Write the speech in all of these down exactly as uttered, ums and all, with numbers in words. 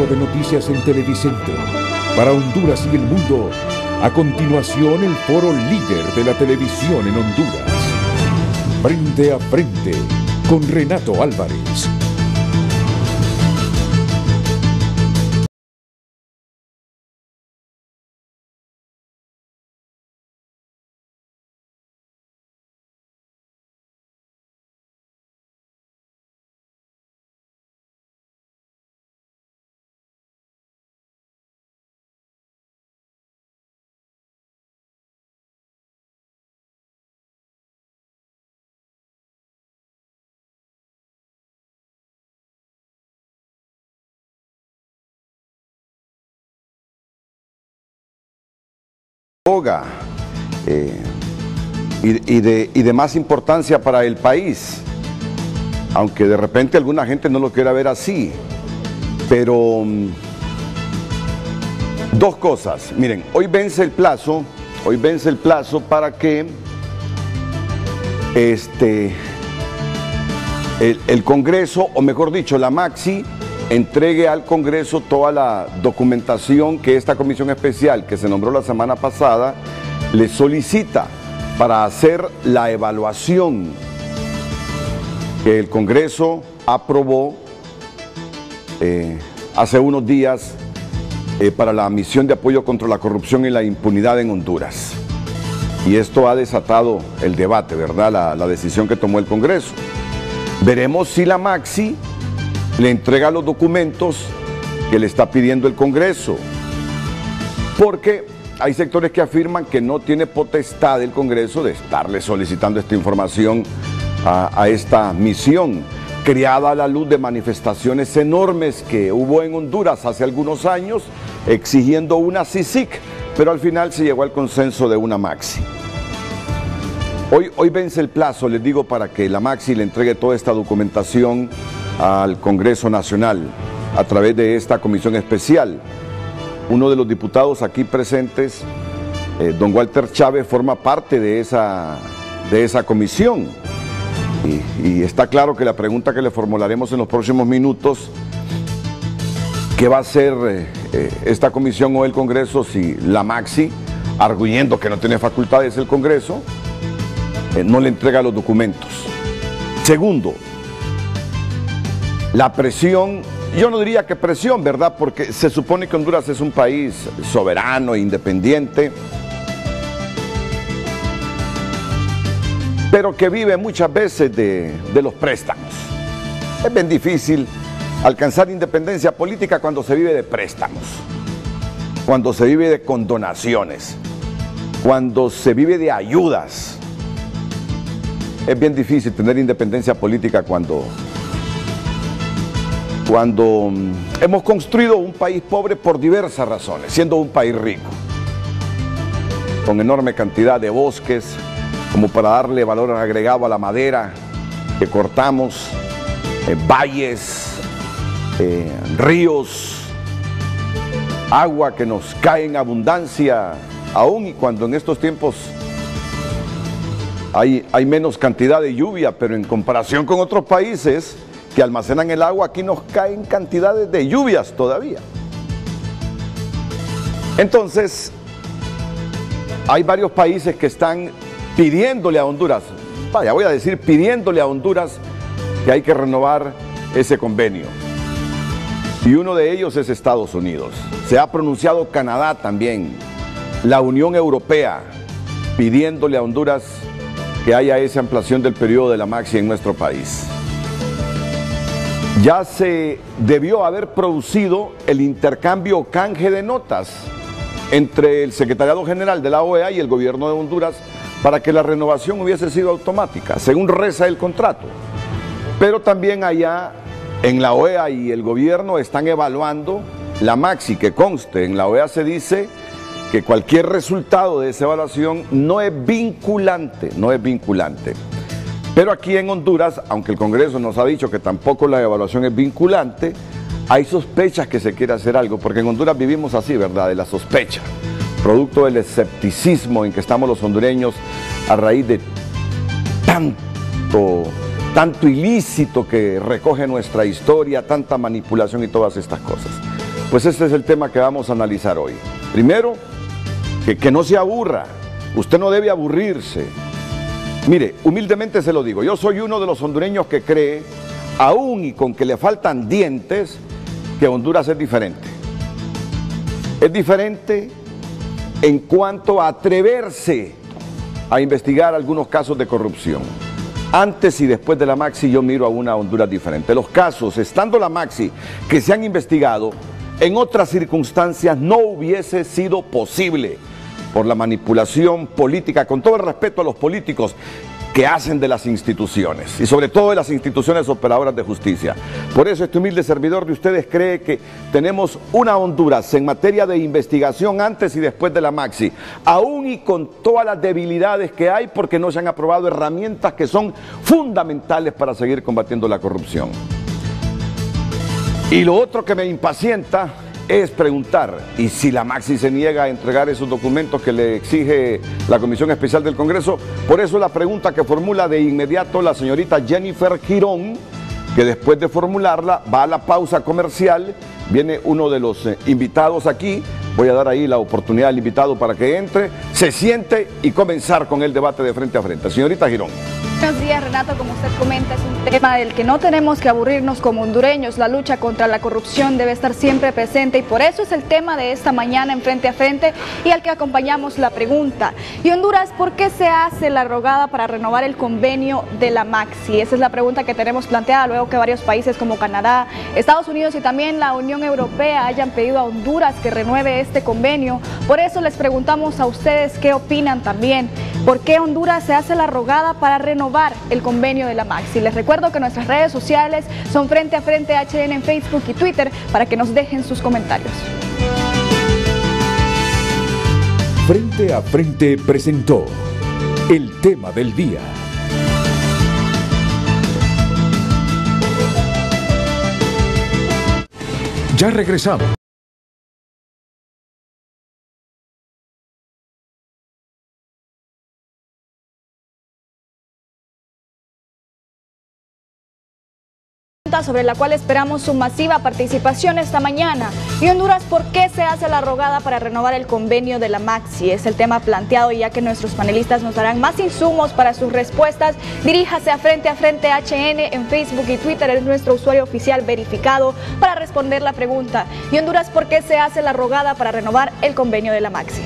Centro de Noticias en Televicentro. Para Honduras y el mundo, a continuación el foro líder de la televisión en Honduras. Frente a frente con Renato Álvarez. Eh, y, y, de, y de más importancia para el país, aunque de repente alguna gente no lo quiera ver así, pero um, dos cosas. Miren, hoy vence el plazo, hoy vence el plazo para que este, el, el Congreso, o mejor dicho, la Maxi, entregue al Congreso toda la documentación que esta comisión especial que se nombró la semana pasada le solicita para hacer la evaluación que el Congreso aprobó eh, hace unos días eh, para la misión de apoyo contra la corrupción y la impunidad en Honduras. Y esto ha desatado el debate, ¿verdad? La, la decisión que tomó el Congreso. Veremos si la Maxi le entrega los documentos que le está pidiendo el Congreso, porque hay sectores que afirman que no tiene potestad el Congreso de estarle solicitando esta información a, a esta misión, creada a la luz de manifestaciones enormes que hubo en Honduras hace algunos años, exigiendo una C I C I C, pero al final se llegó al consenso de una Maxi. Hoy, hoy vence el plazo, les digo, para que la Maxi le entregue toda esta documentación al Congreso Nacional a través de esta comisión especial. Uno de los diputados aquí presentes, eh, don Walter Chávez, forma parte de esa, de esa comisión y, y está claro que la pregunta que le formularemos en los próximos minutos, ¿qué va a hacer eh, eh, esta comisión o el Congreso si la Maxi, arguyendo que no tiene facultades el Congreso, eh, no le entrega los documentos? Segundo, la presión, yo no diría que presión, ¿verdad? Porque se supone que Honduras es un país soberano e independiente, pero que vive muchas veces de, de los préstamos. Es bien difícil alcanzar independencia política cuando se vive de préstamos, cuando se vive de condonaciones, cuando se vive de ayudas. Es bien difícil tener independencia política cuando... Cuando hemos construido un país pobre por diversas razones, siendo un país rico, con enorme cantidad de bosques, como para darle valor agregado a la madera que cortamos, eh, valles, eh, ríos, agua que nos cae en abundancia, aún y cuando en estos tiempos hay, hay menos cantidad de lluvia, pero en comparación con otros países que almacenan el agua, aquí nos caen cantidades de lluvias todavía. Entonces, hay varios países que están pidiéndole a Honduras, vaya, voy a decir pidiéndole a Honduras que hay que renovar ese convenio. Y uno de ellos es Estados Unidos. Se ha pronunciado Canadá también, la Unión Europea, pidiéndole a Honduras que haya esa ampliación del periodo de la Maxi en nuestro país. Ya se debió haber producido el intercambio o canje de notas entre el Secretariado General de la O E A y el gobierno de Honduras para que la renovación hubiese sido automática, según reza el contrato. Pero también allá en la O E A y el gobierno están evaluando la Maxi, que conste, en la O E A se dice que cualquier resultado de esa evaluación no es vinculante, no es vinculante. Pero aquí en Honduras, aunque el Congreso nos ha dicho que tampoco la evaluación es vinculante, hay sospechas que se quiere hacer algo, porque en Honduras vivimos así, ¿verdad?, de la sospecha, producto del escepticismo en que estamos los hondureños a raíz de tanto, tanto ilícito que recoge nuestra historia, tanta manipulación y todas estas cosas. Pues este es el tema que vamos a analizar hoy. Primero, que, que no se aburra. Usted no debe aburrirse. Mire, humildemente se lo digo, yo soy uno de los hondureños que cree, aún y con que le faltan dientes, que Honduras es diferente. Es diferente en cuanto a atreverse a investigar algunos casos de corrupción. Antes y después de la Maxi yo miro a una Honduras diferente. Los casos, estando la Maxi, que se han investigado, en otras circunstancias no hubiese sido posible por la manipulación política, con todo el respeto a los políticos que hacen de las instituciones y sobre todo de las instituciones operadoras de justicia. Por eso este humilde servidor de ustedes cree que tenemos una Honduras en materia de investigación antes y después de la Maxi, aún y con todas las debilidades que hay porque no se han aprobado herramientas que son fundamentales para seguir combatiendo la corrupción. Y lo otro que me impacienta es preguntar, y si la Maxi se niega a entregar esos documentos que le exige la Comisión Especial del Congreso, por eso la pregunta que formula de inmediato la señorita Jennifer Girón, que después de formularla va a la pausa comercial, viene uno de los eh, invitados aquí, voy a dar ahí la oportunidad al invitado para que entre, se siente y comenzar con el debate de frente a frente. Señorita Girón. Buenos días, Renato. Como usted comenta, es un tema del que no tenemos que aburrirnos como hondureños. La lucha contra la corrupción debe estar siempre presente y por eso es el tema de esta mañana en Frente a Frente y al que acompañamos la pregunta. ¿Y Honduras por qué se hace la rogada para renovar el convenio de la Maxi? Esa es la pregunta que tenemos planteada luego que varios países como Canadá, Estados Unidos y también la Unión Europea hayan pedido a Honduras que renueve este convenio. Por eso les preguntamos a ustedes qué opinan también. ¿Por qué Honduras se hace la rogada para renovar el convenio de la Maxi? Les recuerdo que nuestras redes sociales son Frente a Frente H N en Facebook y Twitter para que nos dejen sus comentarios. Frente a Frente presentó el tema del día. Ya regresamos. Sobre la cual esperamos su masiva participación esta mañana. Y Honduras, ¿por qué se hace la rogada para renovar el convenio de la Maxi? Es el tema planteado y ya que nuestros panelistas nos darán más insumos para sus respuestas, diríjase a Frente a Frente H N en Facebook y Twitter, es nuestro usuario oficial verificado para responder la pregunta. Y Honduras, ¿por qué se hace la rogada para renovar el convenio de la Maxi?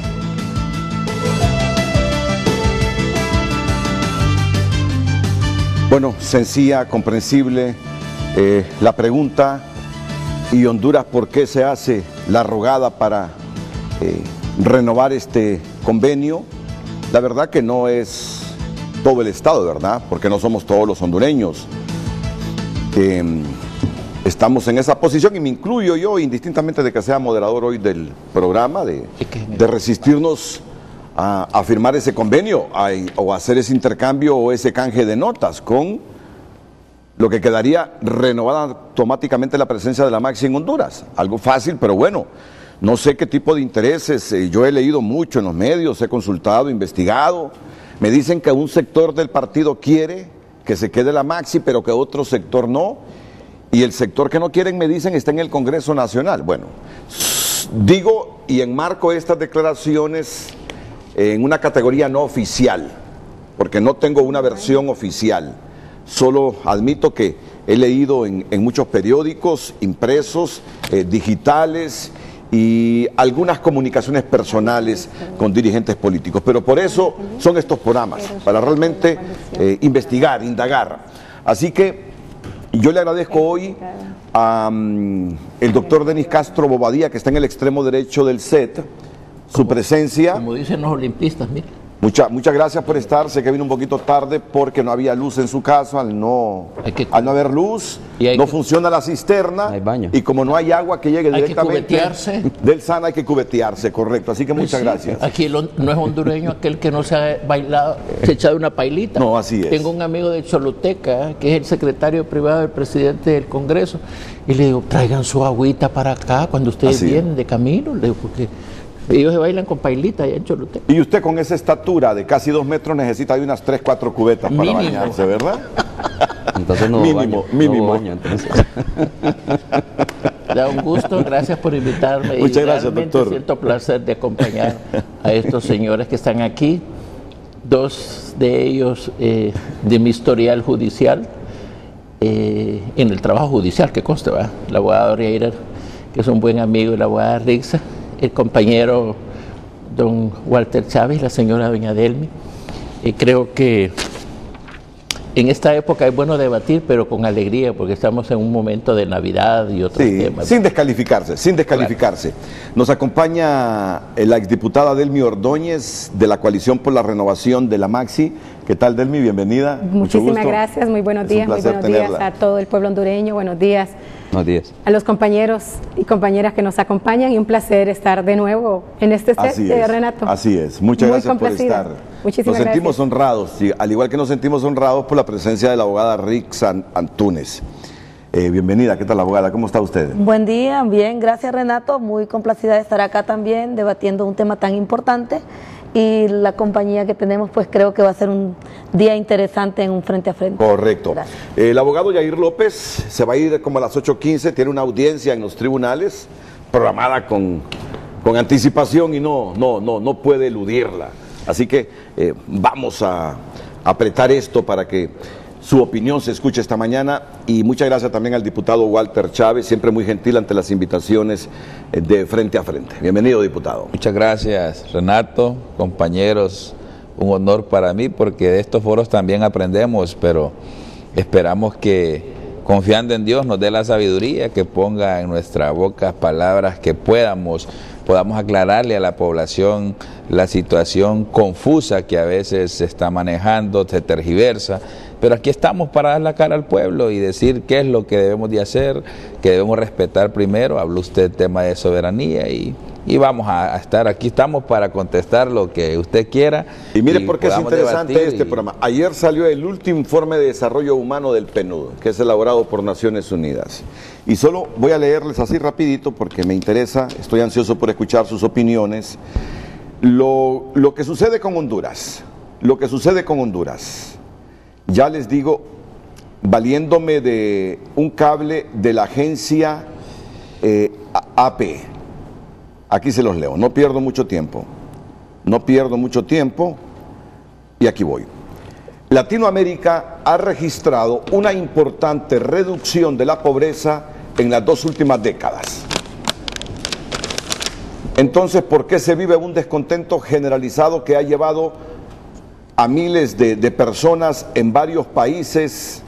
Bueno, sencilla, comprensible. Eh, la pregunta, ¿y Honduras por qué se hace la rogada para eh, renovar este convenio? La verdad que no es todo el Estado, ¿verdad? Porque no somos todos los hondureños. Eh, estamos en esa posición y me incluyo yo, indistintamente de que sea moderador hoy del programa, de, de resistirnos a, a firmar ese convenio a, o hacer ese intercambio o ese canje de notas con lo que quedaría renovada automáticamente la presencia de la Maxi en Honduras. Algo fácil, pero bueno, no sé qué tipo de intereses. Eh, yo he leído mucho en los medios, he consultado, investigado. Me dicen que un sector del partido quiere que se quede la Maxi, pero que otro sector no. Y el sector que no quieren, me dicen, está en el Congreso Nacional. Bueno, digo y enmarco estas declaraciones en una categoría no oficial, porque no tengo una versión oficial. Solo admito que he leído en, en muchos periódicos impresos, eh, digitales y algunas comunicaciones personales con dirigentes políticos. Pero por eso son estos programas, para realmente eh, investigar, indagar. Así que yo le agradezco hoy al um, doctor Denis Castro Bobadilla, que está en el extremo derecho del set, su presencia. Como dicen los olimpistas, mire. Mucha, muchas gracias por estar. Sé que vino un poquito tarde porque no había luz en su casa. Al no, que, al no haber luz, no que, funciona la cisterna. Hay baño. Y como no hay agua que llegue hay directamente que cubetearse. del S A N, hay que cubetearse, correcto. Así que pues muchas sí, gracias. Aquí el, no es hondureño aquel que no se ha bailado, se ha echado una pailita. No, así es. Tengo un amigo de Choluteca, que es el secretario privado del presidente del Congreso, y le digo, traigan su agüita para acá cuando ustedes así vienen es. de camino. Le digo, porque ellos se bailan con pailita allá en Choluteca. Y usted con esa estatura de casi dos metros necesita de unas tres, cuatro cubetas para mínimo. bañarse, ¿verdad? Entonces no mínimo, baño, mínimo. No baño, entonces. Da un gusto, gracias por invitarme. Muchas y gracias, doctor. Siento placer de acompañar a estos señores que están aquí, dos de ellos eh, de mi historial judicial, eh, en el trabajo judicial que consta, ¿va? El abogado Reirer, que es un buen amigo, y la abogada Rixa, el compañero don Walter Chávez, la señora doña Delmi. Y creo que en esta época es bueno debatir, pero con alegría, porque estamos en un momento de Navidad y otros sí, temas. Sin descalificarse, sin descalificarse. Claro. Nos acompaña la exdiputada Delmi Ordóñez, de la Coalición por la Renovación de la Maxi. ¿Qué tal, Delmi? Bienvenida. Muchísimas gracias, muy buenos días, muy buenos días a todo el pueblo hondureño, buenos días. Buenos días. A los compañeros y compañeras que nos acompañan, y un placer estar de nuevo en este set, así eh, es, Renato. Así es, muchas muy gracias por estar. Muchísimas nos sentimos gracias. honrados, sí, al igual que nos sentimos honrados por la presencia de la abogada Rixa Antúnez. Eh, bienvenida, ¿qué tal, abogada? ¿Cómo está usted? Buen día, bien, gracias, Renato, muy complacida de estar acá también debatiendo un tema tan importante, y la compañía que tenemos, pues creo que va a ser un día interesante en un frente a frente. Correcto. Eh, el abogado Yair López se va a ir como a las ocho quince, tiene una audiencia en los tribunales programada con, con anticipación y no, no, no, no puede eludirla. Así que eh, vamos a apretar esto para que su opinión se escuche esta mañana, y muchas gracias también al diputado Walter Chávez, siempre muy gentil ante las invitaciones de Frente a Frente. Bienvenido, diputado. Muchas gracias, Renato, compañeros, un honor para mí, porque de estos foros también aprendemos, pero esperamos que, confiando en Dios, nos dé la sabiduría, que ponga en nuestra boca palabras que podamos, podamos aclararle a la población la situación confusa que a veces se está manejando, se tergiversa. Pero aquí estamos para dar la cara al pueblo y decir qué es lo que debemos de hacer, que debemos respetar primero. Habló usted del tema de soberanía y, y vamos a, a estar aquí, estamos para contestar lo que usted quiera. Y mire por qué es interesante este y... programa. Ayer salió el último informe de desarrollo humano del P N U D, que es elaborado por Naciones Unidas. Y solo voy a leerles así rapidito porque me interesa, estoy ansioso por escuchar sus opiniones. Lo, lo que sucede con Honduras, lo que sucede con Honduras. Ya les digo, valiéndome de un cable de la agencia eh, A P. Aquí se los leo, no pierdo mucho tiempo. No pierdo mucho tiempo y aquí voy. Latinoamérica ha registrado una importante reducción de la pobreza en las dos últimas décadas. Entonces, ¿por qué se vive un descontento generalizado que ha llevado a miles de, de personas en varios países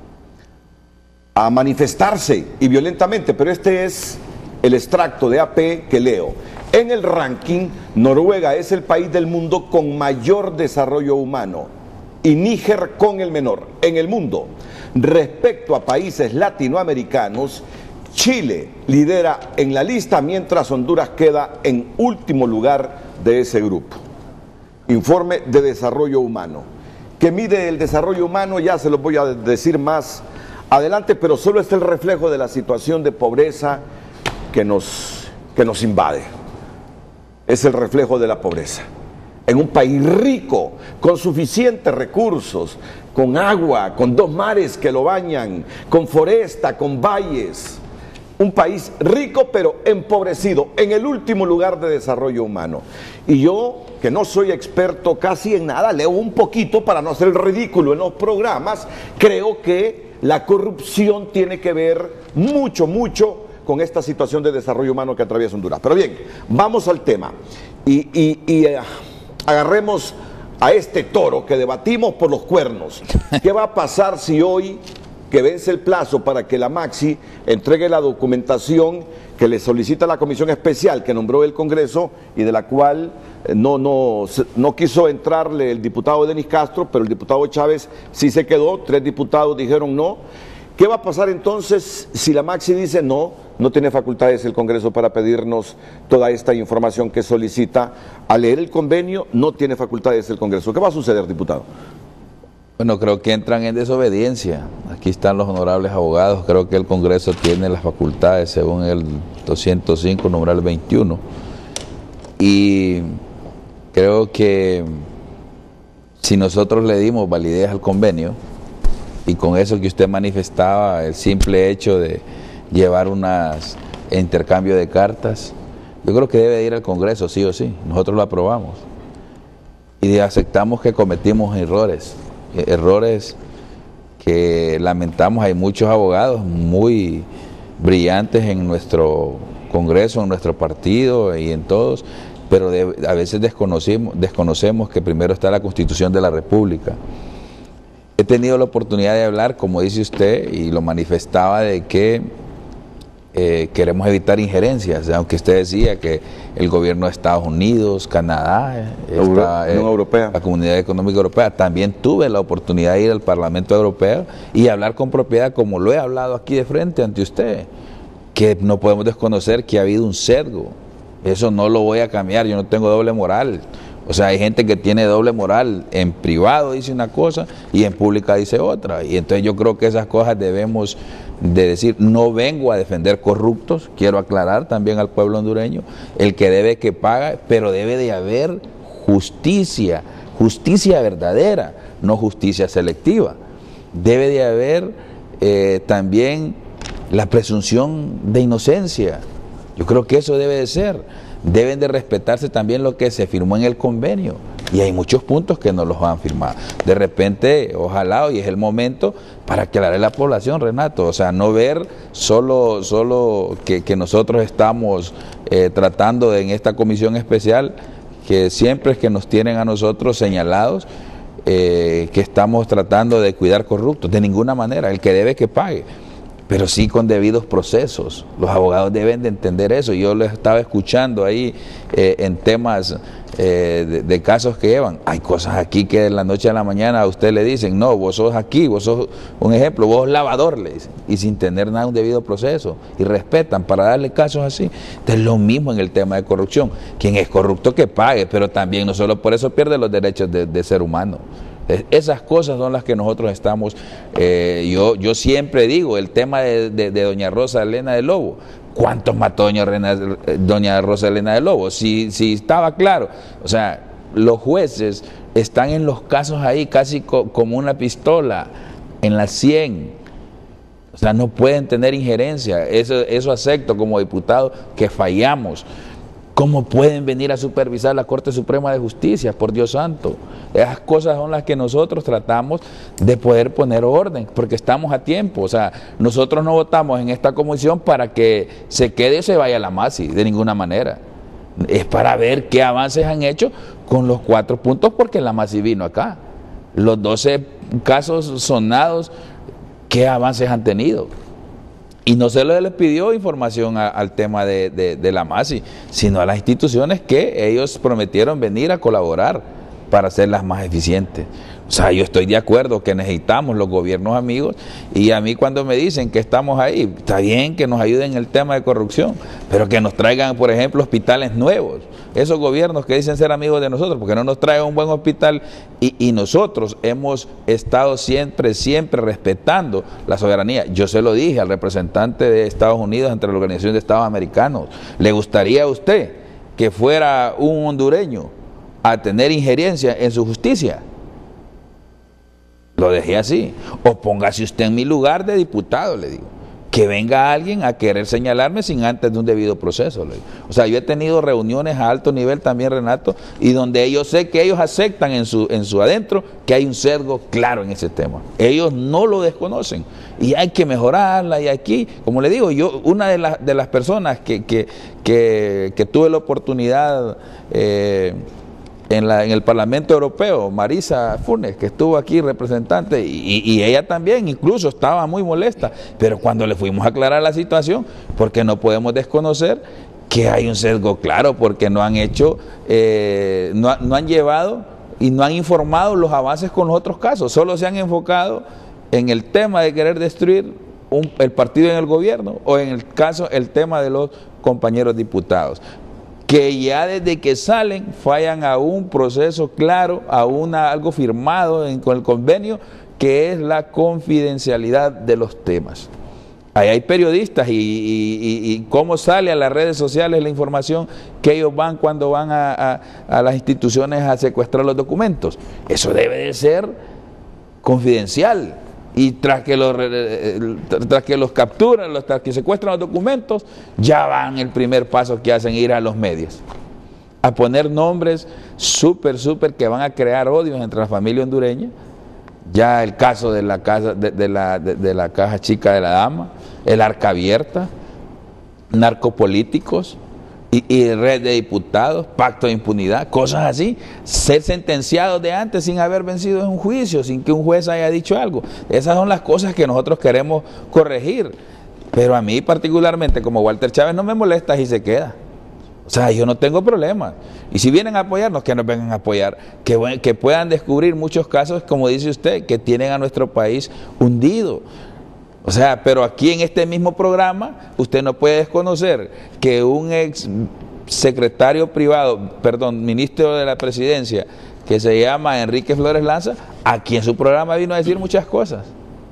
a manifestarse y violentamente? Pero este es el extracto de A P que leo. En el ranking, Noruega es el país del mundo con mayor desarrollo humano y Níger con el menor en el mundo. Respecto a países latinoamericanos, Chile lidera en la lista, mientras Honduras queda en último lugar de ese grupo. Informe de desarrollo humano. ¿Qué mide el desarrollo humano? Ya se los voy a decir más adelante, pero solo es el reflejo de la situación de pobreza que nos, que nos invade. Es el reflejo de la pobreza. En un país rico, con suficientes recursos, con agua, con dos mares que lo bañan, con foresta, con valles. Un país rico pero empobrecido, en el último lugar de desarrollo humano. Y yo, que no soy experto casi en nada, leo un poquito para no hacer el ridículo en los programas, creo que la corrupción tiene que ver mucho, mucho con esta situación de desarrollo humano que atraviesa Honduras. Pero bien, vamos al tema y, y, y eh, agarremos a este toro que debatimos por los cuernos. ¿Qué va a pasar si hoy, que vence el plazo para que la Maxi entregue la documentación que le solicita la comisión especial que nombró el Congreso y de la cual no, no, no quiso entrarle el diputado Denis Castro, pero el diputado Chávez sí se quedó, tres diputados dijeron no? ¿Qué va a pasar entonces si la Maxi dice no, no tiene facultades el Congreso para pedirnos toda esta información que solicita? Al leer el convenio, no tiene facultades el Congreso. ¿Qué va a suceder, diputado? Bueno, creo que entran en desobediencia. Aquí están los honorables abogados. Creo que el Congreso tiene las facultades según el doscientos cinco, numeral veintiuno. Y creo que si nosotros le dimos validez al convenio, y con eso que usted manifestaba, el simple hecho de llevar unas intercambio de cartas. Yo creo que debe de ir al Congreso, sí o sí. Nosotros lo aprobamos. Y aceptamos que cometimos errores, errores que lamentamos. Hay muchos abogados muy brillantes en nuestro Congreso, en nuestro partido y en todos, pero de, a veces desconocemos, desconocemos que primero está la Constitución de la República. He tenido la oportunidad de hablar, como dice usted, y lo manifestaba, de que eh, queremos evitar injerencias, aunque usted decía que el gobierno de Estados Unidos, Canadá, esta, eh, Europea. la Comunidad Económica Europea, también tuve la oportunidad de ir al Parlamento Europeo y hablar con propiedad, como lo he hablado aquí de frente ante usted, que no podemos desconocer que ha habido un sesgo. Eso no lo voy a cambiar, yo no tengo doble moral. O sea, hay gente que tiene doble moral, en privado dice una cosa y en pública dice otra. Y entonces yo creo que esas cosas debemos de decir. No vengo a defender corruptos, quiero aclarar también al pueblo hondureño, el que debe que paga, pero debe de haber justicia, justicia verdadera, no justicia selectiva. Debe de haber eh, también la presunción de inocencia. Yo creo que eso debe de ser. Deben de respetarse también lo que se firmó en el convenio, y hay muchos puntos que no los han firmado. De repente, ojalá hoy es el momento para aclarar a la población, Renato, o sea, no ver solo, solo que, que nosotros estamos eh, tratando de, en esta comisión especial, que siempre es que nos tienen a nosotros señalados, eh, que estamos tratando de cuidar corruptos, de ninguna manera. El que debe que pague, pero sí con debidos procesos. Los abogados deben de entender eso. Yo les estaba escuchando ahí eh, en temas eh, de, de casos que llevan. Hay cosas aquí que de la noche a la mañana a usted le dicen, no, vos sos aquí, vos sos un ejemplo, vos sos lavador, le dicen, y sin tener nada, un debido proceso, y respetan para darle casos así. Entonces lo mismo en el tema de corrupción. Quien es corrupto que pague, pero también no solo por eso pierde los derechos de, de ser humano. Esas cosas son las que nosotros estamos, eh, yo, yo siempre digo, el tema de, de, de doña Rosa Elena de Lobo. ¿Cuántos mató doña, Rena, doña Rosa Elena de Lobo? Si, si estaba claro, o sea, los jueces están en los casos ahí casi co, como una pistola en la sien. O sea, no pueden tener injerencia. Eso, eso acepto como diputado, que fallamos. ¿Cómo pueden venir a supervisar la Corte Suprema de Justicia? Por Dios santo. Esas cosas son las que nosotros tratamos de poder poner orden, porque estamos a tiempo. O sea, nosotros no votamos en esta comisión para que se quede o se vaya la MASI, de ninguna manera. Es para ver qué avances han hecho con los cuatro puntos, porque la MASI vino acá. Los doce casos sonados, ¿qué avances han tenido? Y no se les pidió información a, al tema de, de, de la MASI, sino a las instituciones que ellos prometieron venir a colaborar para hacerlas más eficientes. O sea, yo estoy de acuerdo que necesitamos los gobiernos amigos, y a mí cuando me dicen que estamos ahí, está bien que nos ayuden en el tema de corrupción, pero que nos traigan, por ejemplo, hospitales nuevos. Esos gobiernos que dicen ser amigos de nosotros, porque no nos traigan un buen hospital, y, y nosotros hemos estado siempre, siempre respetando la soberanía. Yo se lo dije al representante de Estados Unidos ante la Organización de Estados Americanos. ¿Le gustaría a usted que fuera un hondureño a tener injerencia en su justicia? Lo dejé así. O póngase usted en mi lugar de diputado, le digo. Que venga alguien a querer señalarme sin antes de un debido proceso, le digo. O sea, yo he tenido reuniones a alto nivel también, Renato, y donde yo sé que ellos aceptan en su, en su adentro que hay un sesgo claro en ese tema. Ellos no lo desconocen. Y hay que mejorarla, y aquí, como le digo, yo, una de, la, de las personas que, que, que, que tuve la oportunidad... Eh, En, la, en el Parlamento Europeo, Marisa Funes, que estuvo aquí representante, y, y ella también incluso estaba muy molesta, pero cuando le fuimos a aclarar la situación, porque no podemos desconocer que hay un sesgo claro, porque no han hecho, eh, no, no han llevado y no han informado los avances con los otros casos, solo se han enfocado en el tema de querer destruir un, el partido en el gobierno, o en el caso, el tema de los compañeros diputados, que ya desde que salen fallan a un proceso claro, a una, algo firmado en, con el convenio, que es la confidencialidad de los temas. Ahí hay periodistas, y, y, y cómo sale a las redes sociales la información que ellos van cuando van a, a, a las instituciones a secuestrar los documentos. Eso debe de ser confidencial. y tras que los, tras que los capturan, los, tras que secuestran los documentos, ya van el primer paso que hacen, ir a los medios a poner nombres súper, súper que van a crear odios entre la familia hondureña. Ya el caso de la, casa, de, de la, de, de la caja chica de la dama, el arca abierta, narcopolíticos y, y red de diputados, pacto de impunidad, cosas así, ser sentenciados de antes sin haber vencido en un juicio, sin que un juez haya dicho algo. Esas son las cosas que nosotros queremos corregir, pero a mí particularmente como Walter Chávez no me molesta si se queda. O sea, yo no tengo problema. Y si vienen a apoyarnos, que nos vengan a apoyar, que, que puedan descubrir muchos casos, como dice usted, que tienen a nuestro país hundido. O sea, pero aquí en este mismo programa, usted no puede desconocer que un ex secretario privado, perdón, ministro de la presidencia, que se llama Enrique Flores Lanza, aquí en su programa vino a decir muchas cosas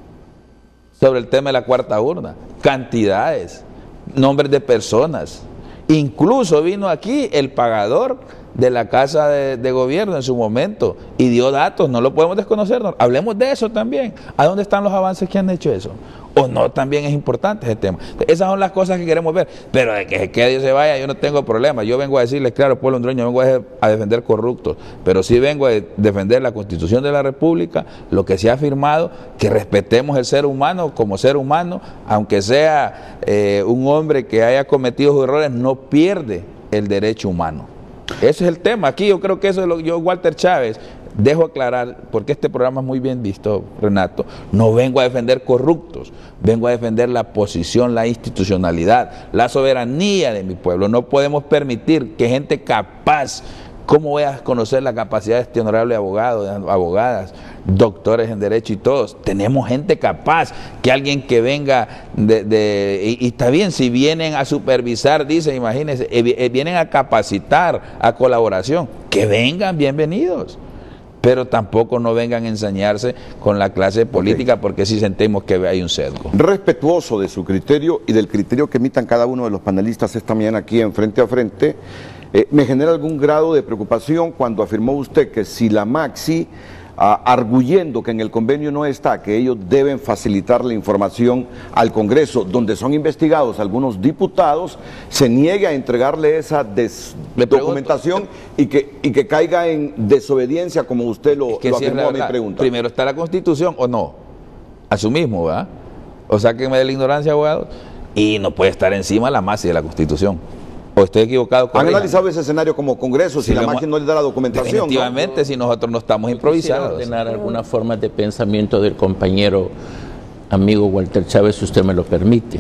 sobre el tema de la cuarta urna, cantidades, nombres de personas. Incluso vino aquí el pagador de la casa de, de gobierno en su momento y dio datos, no lo podemos desconocer. No, hablemos de eso también. ¿A dónde están los avances que han hecho eso? O no, también es importante ese tema. Esas son las cosas que queremos ver. Pero de que se quede y se vaya, yo no tengo problema. Yo vengo a decirles, claro, pueblo hondureño, vengo a, a defender corruptos, pero sí vengo a defender la Constitución de la República, lo que se ha firmado, que respetemos el ser humano como ser humano, aunque sea eh, un hombre que haya cometido errores, no pierde el derecho humano. Ese es el tema. Aquí yo creo que eso es lo que yo, Walter Chávez, dejo aclarar, porque este programa es muy bien visto, Renato, no vengo a defender corruptos, vengo a defender la posición, la institucionalidad, la soberanía de mi pueblo. No podemos permitir que gente capaz, ¿cómo voy a conocer la capacidad de este honorable abogado, de abogadas, doctores en derecho y todos? Tenemos gente capaz, que alguien que venga de, de y, y está bien, si vienen a supervisar, dice, imagínense, eh, vienen a capacitar, a colaboración, que vengan, bienvenidos. Pero tampoco no vengan a ensañarse con la clase política, okay, porque sí sentimos que hay un sesgo. Respetuoso de su criterio y del criterio que emitan cada uno de los panelistas esta mañana aquí en Frente a Frente, eh, me genera algún grado de preocupación cuando afirmó usted que si la Maxi, ah, arguyendo que en el convenio no está, que ellos deben facilitar la información al Congreso, donde son investigados algunos diputados, se niegue a entregarle esa documentación y que, y que caiga en desobediencia, como usted lo, es que lo si afirmó es a mi pregunta. Primero está la Constitución o no, asumimos, ¿verdad? O sáquenme de la ignorancia, abogados, y no puede estar encima la Maxi de la Constitución. ¿O estoy equivocado? ¿Han analizado ese escenario como Congreso si, si la Maxi no le da la documentación? Definitivamente, ¿no? Si nosotros no estamos improvisados. Quisiera ordenar algunas formas de pensamiento del compañero amigo Walter Chávez, si usted me lo permite.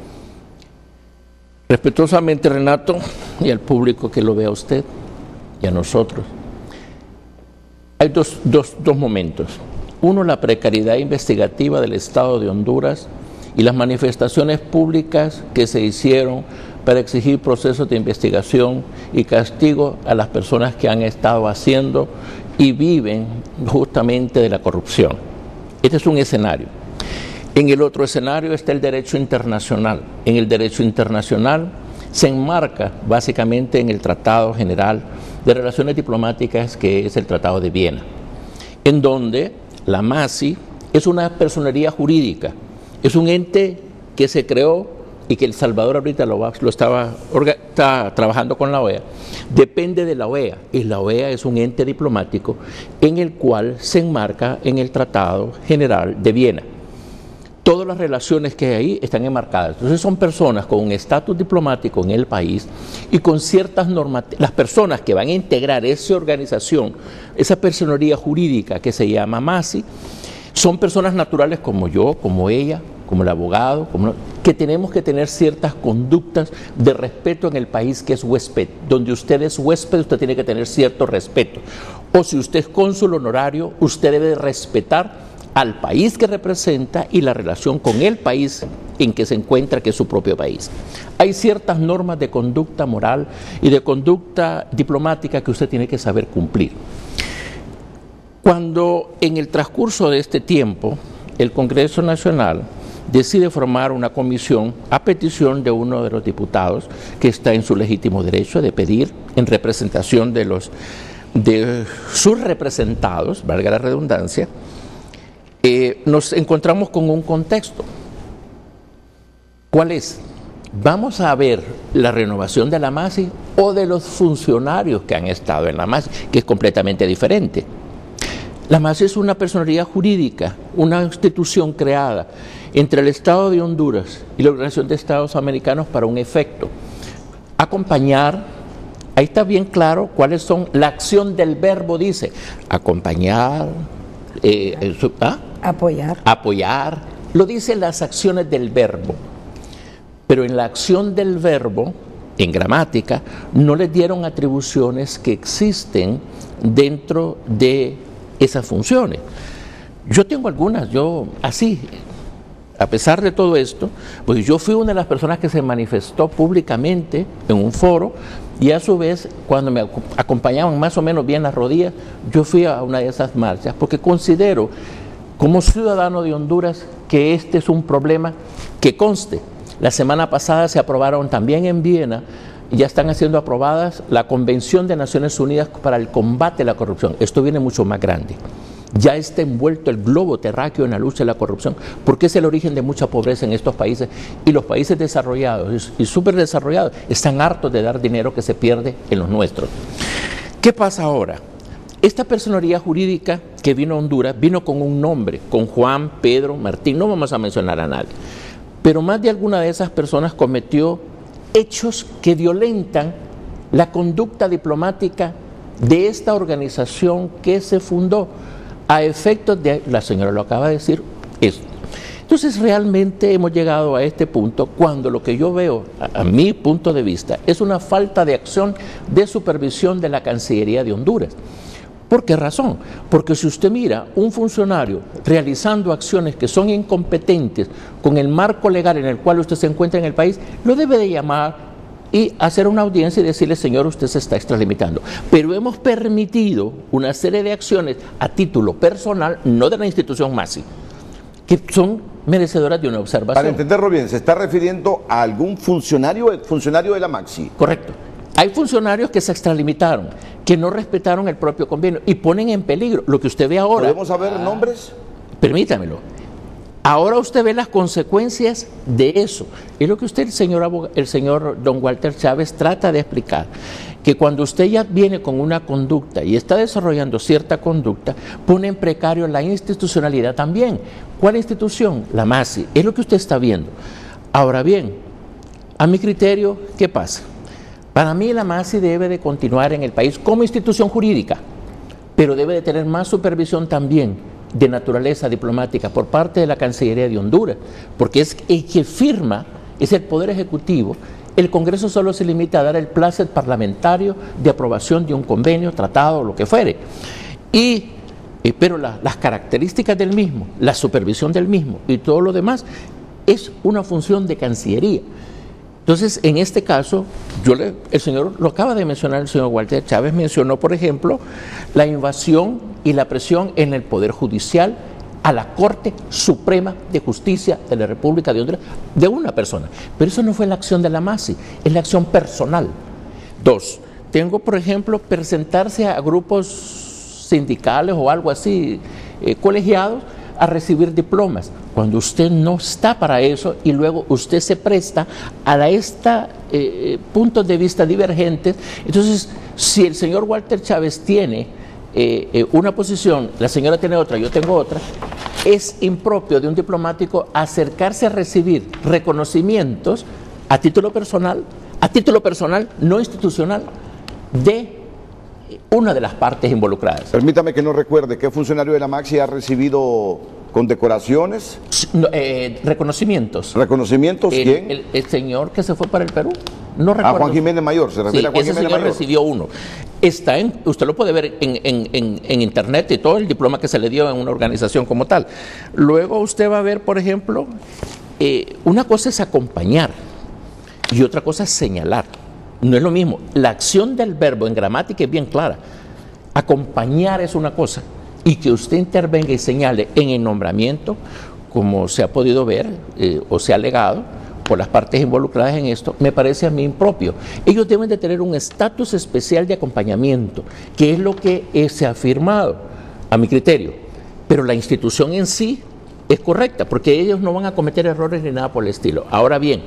Respetuosamente, Renato, y al público que lo vea a usted y a nosotros, hay dos, dos, dos momentos. Uno, la precariedad investigativa del Estado de Honduras y las manifestaciones públicas que se hicieron para exigir procesos de investigación y castigo a las personas que han estado haciendo y viven justamente de la corrupción. Este es un escenario. En el otro escenario está el derecho internacional. En el derecho internacional se enmarca básicamente en el Tratado General de Relaciones Diplomáticas, que es el Tratado de Viena, en donde la Maxi es una personería jurídica, es un ente que se creó y que El Salvador ahorita lo, va, lo estaba está trabajando con la O E A, depende de la O E A, y la O E A es un ente diplomático en el cual se enmarca en el Tratado General de Viena. Todas las relaciones que hay ahí están enmarcadas. Entonces son personas con un estatus diplomático en el país y con ciertas normativas. Las personas que van a integrar esa organización, esa personería jurídica que se llama Maxi, son personas naturales como yo, como ella, como el abogado, como, que tenemos que tener ciertas conductas de respeto en el país que es huésped. Donde usted es huésped, usted tiene que tener cierto respeto. O si usted es cónsul honorario, usted debe respetar al país que representa y la relación con el país en que se encuentra, que es su propio país. Hay ciertas normas de conducta moral y de conducta diplomática que usted tiene que saber cumplir. Cuando en el transcurso de este tiempo el Congreso Nacional decide formar una comisión a petición de uno de los diputados que está en su legítimo derecho de pedir en representación de los de sus representados, valga la redundancia, eh, nos encontramos con un contexto. ¿Cuál es? Vamos a ver la renovación de la MASI o de los funcionarios que han estado en la MASI, que es completamente diferente. La MASI es una personalidad jurídica, una institución creada entre el Estado de Honduras y la Organización de Estados Americanos para un efecto. Acompañar, ahí está bien claro cuáles son, la acción del verbo dice, acompañar, eh, eh, ¿ah? apoyar. apoyar, lo dicen las acciones del verbo. Pero en la acción del verbo, en gramática, no les dieron atribuciones que existen dentro de esas funciones. Yo tengo algunas, yo así, a pesar de todo esto, pues yo fui una de las personas que se manifestó públicamente en un foro y a su vez, cuando me acompañaban más o menos bien las rodillas, yo fui a una de esas marchas, porque considero como ciudadano de Honduras que este es un problema que conste. La semana pasada se aprobaron también en Viena, y ya están siendo aprobadas la Convención de Naciones Unidas para el combate a la corrupción. Esto viene mucho más grande. Ya está envuelto el globo terráqueo en la lucha de la corrupción, porque es el origen de mucha pobreza en estos países, y los países desarrollados y súper desarrollados están hartos de dar dinero que se pierde en los nuestros. ¿Qué pasa ahora? Esta personalidad jurídica que vino a Honduras vino con un nombre, con Juan, Pedro, Martín, no vamos a mencionar a nadie, pero más de alguna de esas personas cometió hechos que violentan la conducta diplomática de esta organización que se fundó a efectos de, la señora lo acaba de decir, esto. Entonces realmente hemos llegado a este punto cuando lo que yo veo, a, a mi punto de vista, es una falta de acción de supervisión de la Cancillería de Honduras. ¿Por qué razón? Porque si usted mira un funcionario realizando acciones que son incompetentes con el marco legal en el cual usted se encuentra en el país, lo debe de llamar y hacer una audiencia y decirle, señor, usted se está extralimitando. Pero hemos permitido una serie de acciones a título personal, no de la institución MASI, que son merecedoras de una observación. Para entenderlo bien, ¿se está refiriendo a algún funcionario, funcionario de la MASI? Correcto. Hay funcionarios que se extralimitaron, que no respetaron el propio convenio y ponen en peligro lo que usted ve ahora. ¿Podemos saber ah, nombres? Permítamelo. Ahora usted ve las consecuencias de eso. Es lo que usted, el señor, abogado, el señor don Walter Chávez, trata de explicar. Que cuando usted ya viene con una conducta y está desarrollando cierta conducta, pone en precario la institucionalidad también. ¿Cuál institución? La MASI. Es lo que usted está viendo. Ahora bien, a mi criterio, ¿qué pasa? Para mí la MASI debe de continuar en el país como institución jurídica, pero debe de tener más supervisión también de naturaleza diplomática por parte de la Cancillería de Honduras, porque es el que firma, es el Poder Ejecutivo. El Congreso solo se limita a dar el plácet parlamentario de aprobación de un convenio, tratado, lo que fuere. Y, eh, pero la, las características del mismo, la supervisión del mismo y todo lo demás es una función de Cancillería. Entonces, en este caso, yo le, el señor, lo acaba de mencionar el señor Walter Chávez, mencionó, por ejemplo, la invasión y la presión en el Poder Judicial a la Corte Suprema de Justicia de la República de Honduras, de una persona. Pero eso no fue la acción de la MASI, es la acción personal. Dos, tengo, por ejemplo, presentarse a grupos sindicales o algo así, eh, colegiados, a recibir diplomas, cuando usted no está para eso y luego usted se presta a esta eh, puntos de vista divergentes. Entonces, si el señor Walter Chávez tiene eh, eh, una posición, la señora tiene otra, yo tengo otra, es impropio de un diplomático acercarse a recibir reconocimientos a título personal, a título personal, no institucional, de una de las partes involucradas. Permítame que no recuerde, ¿qué funcionario de la MASI ha recibido condecoraciones? No, eh, reconocimientos. ¿Reconocimientos? El, ¿Quién? El, el señor que se fue para el Perú. No recuerdo. Ah, Juan Jiménez Mayor, se refiere sí, a Juan ese Jiménez señor Mayor. Recibió uno. Está en, usted lo puede ver en, en, en, en internet y todo el diploma que se le dio en una organización como tal. Luego usted va a ver, por ejemplo, eh, una cosa es acompañar y otra cosa es señalar. No es lo mismo. La acción del verbo en gramática es bien clara. Acompañar es una cosa y que usted intervenga y señale en el nombramiento, como se ha podido ver eh, o se ha alegado por las partes involucradas en esto, me parece a mí impropio. Ellos deben de tener un estatus especial de acompañamiento, que es lo que eh, se ha firmado, a mi criterio. pero la institución en sí es correcta, porque ellos no van a cometer errores ni nada por el estilo. Ahora bien,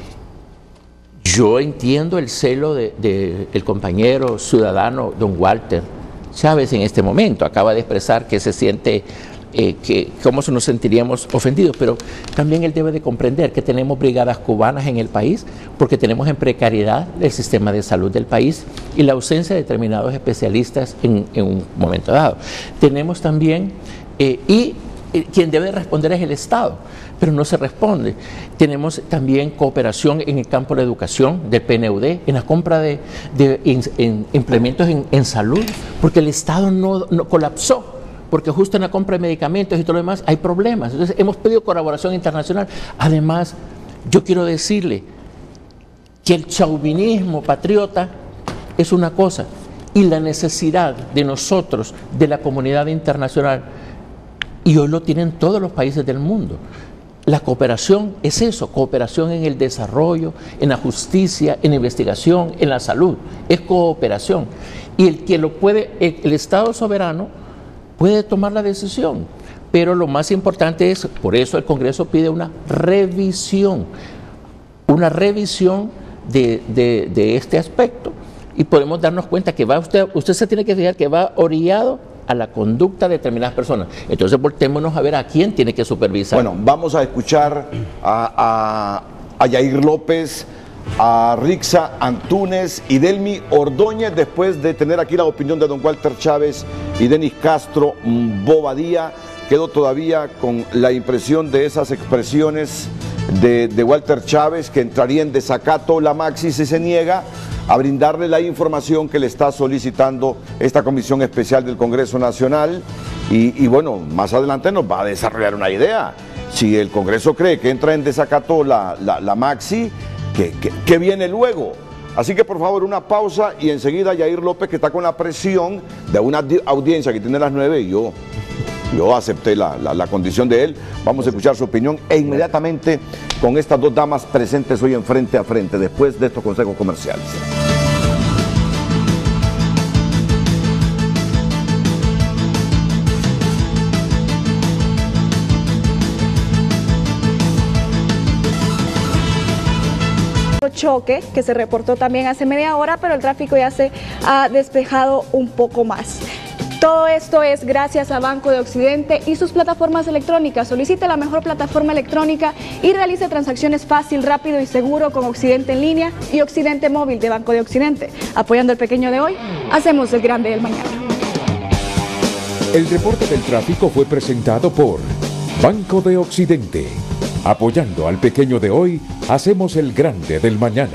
yo entiendo el celo del de, de compañero ciudadano don Walter Chávez en este momento. Acaba de expresar que se siente, eh, que cómo nos sentiríamos ofendidos, pero también él debe de comprender que tenemos brigadas cubanas en el país, porque tenemos en precariedad el sistema de salud del país y la ausencia de determinados especialistas en, en un momento dado. Tenemos también, eh, y eh, quien debe responder es el Estado, pero no se responde. Tenemos también cooperación en el campo de la educación, del P N U D, en la compra de, de in, in, implementos en, en salud, porque el Estado no, no colapsó, porque justo en la compra de medicamentos y todo lo demás hay problemas. Entonces hemos pedido colaboración internacional. Además, yo quiero decirle que el chauvinismo patriota es una cosa, y la necesidad de nosotros, de la comunidad internacional, y hoy lo tienen todos los países del mundo. La cooperación es eso, cooperación en el desarrollo, en la justicia, en la investigación, en la salud, es cooperación. Y el que lo puede, el Estado soberano puede tomar la decisión, pero lo más importante es, por eso el Congreso pide una revisión, una revisión de, de, de este aspecto, y podemos darnos cuenta que va usted, usted se tiene que fijar que va orillado a la conducta de determinadas personas. Entonces voltémonos a ver a quién tiene que supervisar. Bueno, vamos a escuchar a, a, a Yair López, a Rixa Antúnez y Delmi Ordóñez, después de tener aquí la opinión de don Walter Chávez y Denis Castro Bobadilla. Quedo todavía con la impresión de esas expresiones de, de Walter Chávez, que entraría en desacato la Maxi si se niega a brindarle la información que le está solicitando esta Comisión Especial del Congreso Nacional. Y, y bueno, más adelante nos va a desarrollar una idea. Si el Congreso cree que entra en desacato la, la, la Maxi, ¿qué, qué, qué viene luego? Así que por favor una pausa y enseguida Yair López, que está con la presión de una audiencia que tiene las nueve, y yo, yo acepté la, la, la condición de él. Vamos a escuchar su opinión e inmediatamente con estas dos damas presentes hoy en Frente a Frente, después de estos consejos comerciales. Choque que se reportó también hace media hora, pero el tráfico ya se ha despejado un poco más. Todo esto es gracias a Banco de Occidente y sus plataformas electrónicas. Solicite la mejor plataforma electrónica y realice transacciones fácil, rápido y seguro con Occidente en línea y Occidente Móvil de Banco de Occidente. Apoyando el pequeño de hoy, hacemos el grande del mañana. El reporte del tráfico fue presentado por Banco de Occidente. Apoyando al pequeño de hoy, hacemos el grande del mañana.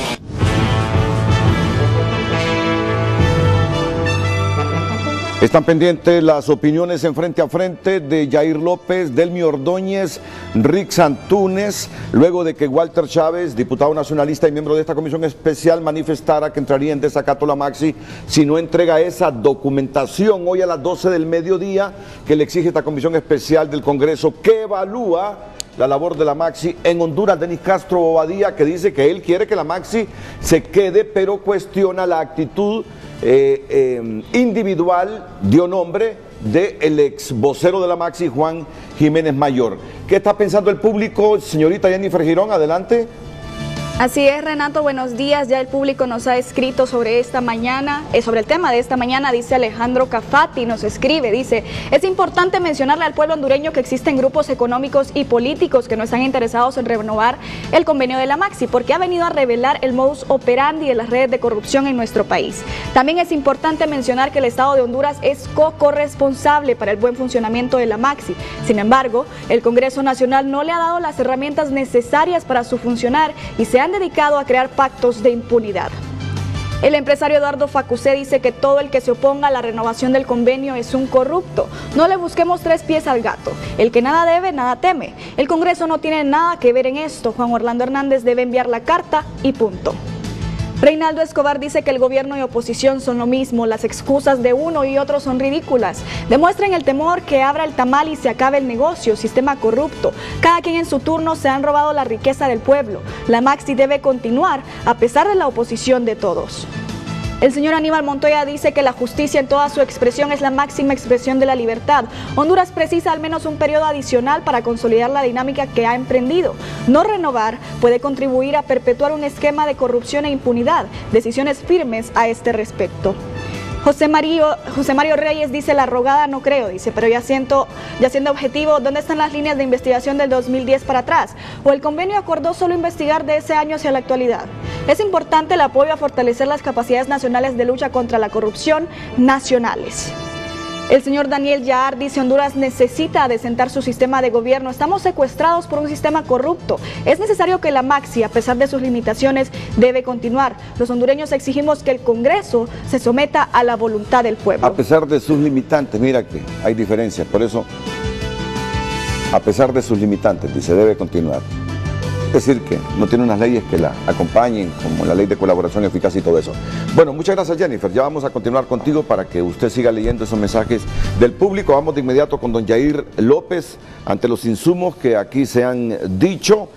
Están pendientes las opiniones en Frente a Frente de Yair López, Delmi Ordóñez, Rixa Antúnez, luego de que Walter Chávez, diputado nacionalista y miembro de esta comisión especial, manifestara que entraría en desacato la Maxi si no entrega esa documentación hoy a las doce del mediodía que le exige esta comisión especial del Congreso, que evalúa la labor de la Maxi en Honduras. Denis Castro Bobadilla, que dice que él quiere que la Maxi se quede, pero cuestiona la actitud eh, eh, individual, dio nombre, del ex vocero de la Maxi, Juan Jiménez Mayor. ¿Qué está pensando el público? Señorita Jennifer Girón, adelante. Así es, Renato, buenos días. Ya el público nos ha escrito sobre esta mañana, eh, sobre el tema de esta mañana. Dice Alejandro Cafati, nos escribe, dice: es importante mencionarle al pueblo hondureño que existen grupos económicos y políticos que no están interesados en renovar el convenio de la Maxi, porque ha venido a revelar el modus operandi de las redes de corrupción en nuestro país. También es importante mencionar que el Estado de Honduras es co-corresponsable para el buen funcionamiento de la Maxi. Sin embargo, el Congreso Nacional no le ha dado las herramientas necesarias para su funcionar y se ha dedicado a crear pactos de impunidad. El empresario Eduardo Facusé dice que todo el que se oponga a la renovación del convenio es un corrupto. No le busquemos tres pies al gato. El que nada debe, nada teme. El Congreso no tiene nada que ver en esto. Juan Orlando Hernández debe enviar la carta y punto. Reinaldo Escobar dice que el gobierno y oposición son lo mismo, las excusas de uno y otro son ridículas. Demuestren el temor, que abra el tamal y se acabe el negocio, sistema corrupto. Cada quien en su turno se han robado la riqueza del pueblo. La Maxi debe continuar a pesar de la oposición de todos. El señor Aníbal Montoya dice que la justicia en toda su expresión es la máxima expresión de la libertad. Honduras precisa al menos un periodo adicional para consolidar la dinámica que ha emprendido. No renovar puede contribuir a perpetuar un esquema de corrupción e impunidad. Decisiones firmes a este respecto. José Mario, José Mario Reyes dice, la rogada no creo, dice, pero ya siento, ya siendo objetivo, ¿dónde están las líneas de investigación del dos mil diez para atrás? ¿O el convenio acordó solo investigar de ese año hacia la actualidad? Es importante el apoyo a fortalecer las capacidades nacionales de lucha contra la corrupción nacionales. El señor Daniel Yaar dice, Honduras necesita adecentar su sistema de gobierno. Estamos secuestrados por un sistema corrupto. Es necesario que la Maxi, a pesar de sus limitaciones, debe continuar. Los hondureños exigimos que el Congreso se someta a la voluntad del pueblo. A pesar de sus limitantes, mira que hay diferencias. Por eso, a pesar de sus limitantes, dice, debe continuar. Es decir, que no tiene unas leyes que la acompañen, como la ley de colaboración eficaz y todo eso. Bueno, muchas gracias, Jennifer. Ya vamos a continuar contigo para que usted siga leyendo esos mensajes del público. Vamos de inmediato con don Yair López ante los insumos que aquí se han dicho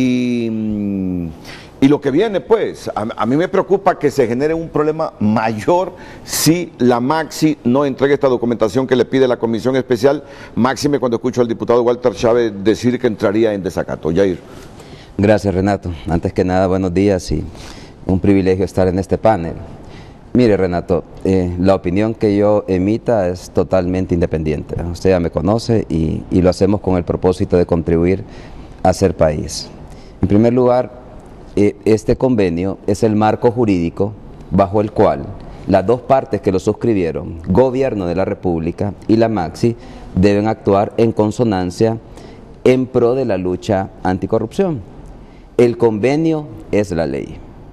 y, y lo que viene, pues. A, a mí me preocupa que se genere un problema mayor si la Maxi no entrega esta documentación que le pide la Comisión Especial. Máxime cuando escucho al diputado Walter Chávez decir que entraría en desacato. Yair. Gracias, Renato. Antes que nada, buenos días y un privilegio estar en este panel. Mire, Renato, eh, la opinión que yo emita es totalmente independiente. Usted ya me conoce y, y lo hacemos con el propósito de contribuir a ser país. En primer lugar, eh, este convenio es el marco jurídico bajo el cual las dos partes que lo suscribieron, Gobierno de la República y la Maxi, deben actuar en consonancia en pro de la lucha anticorrupción. El convenio es la ley.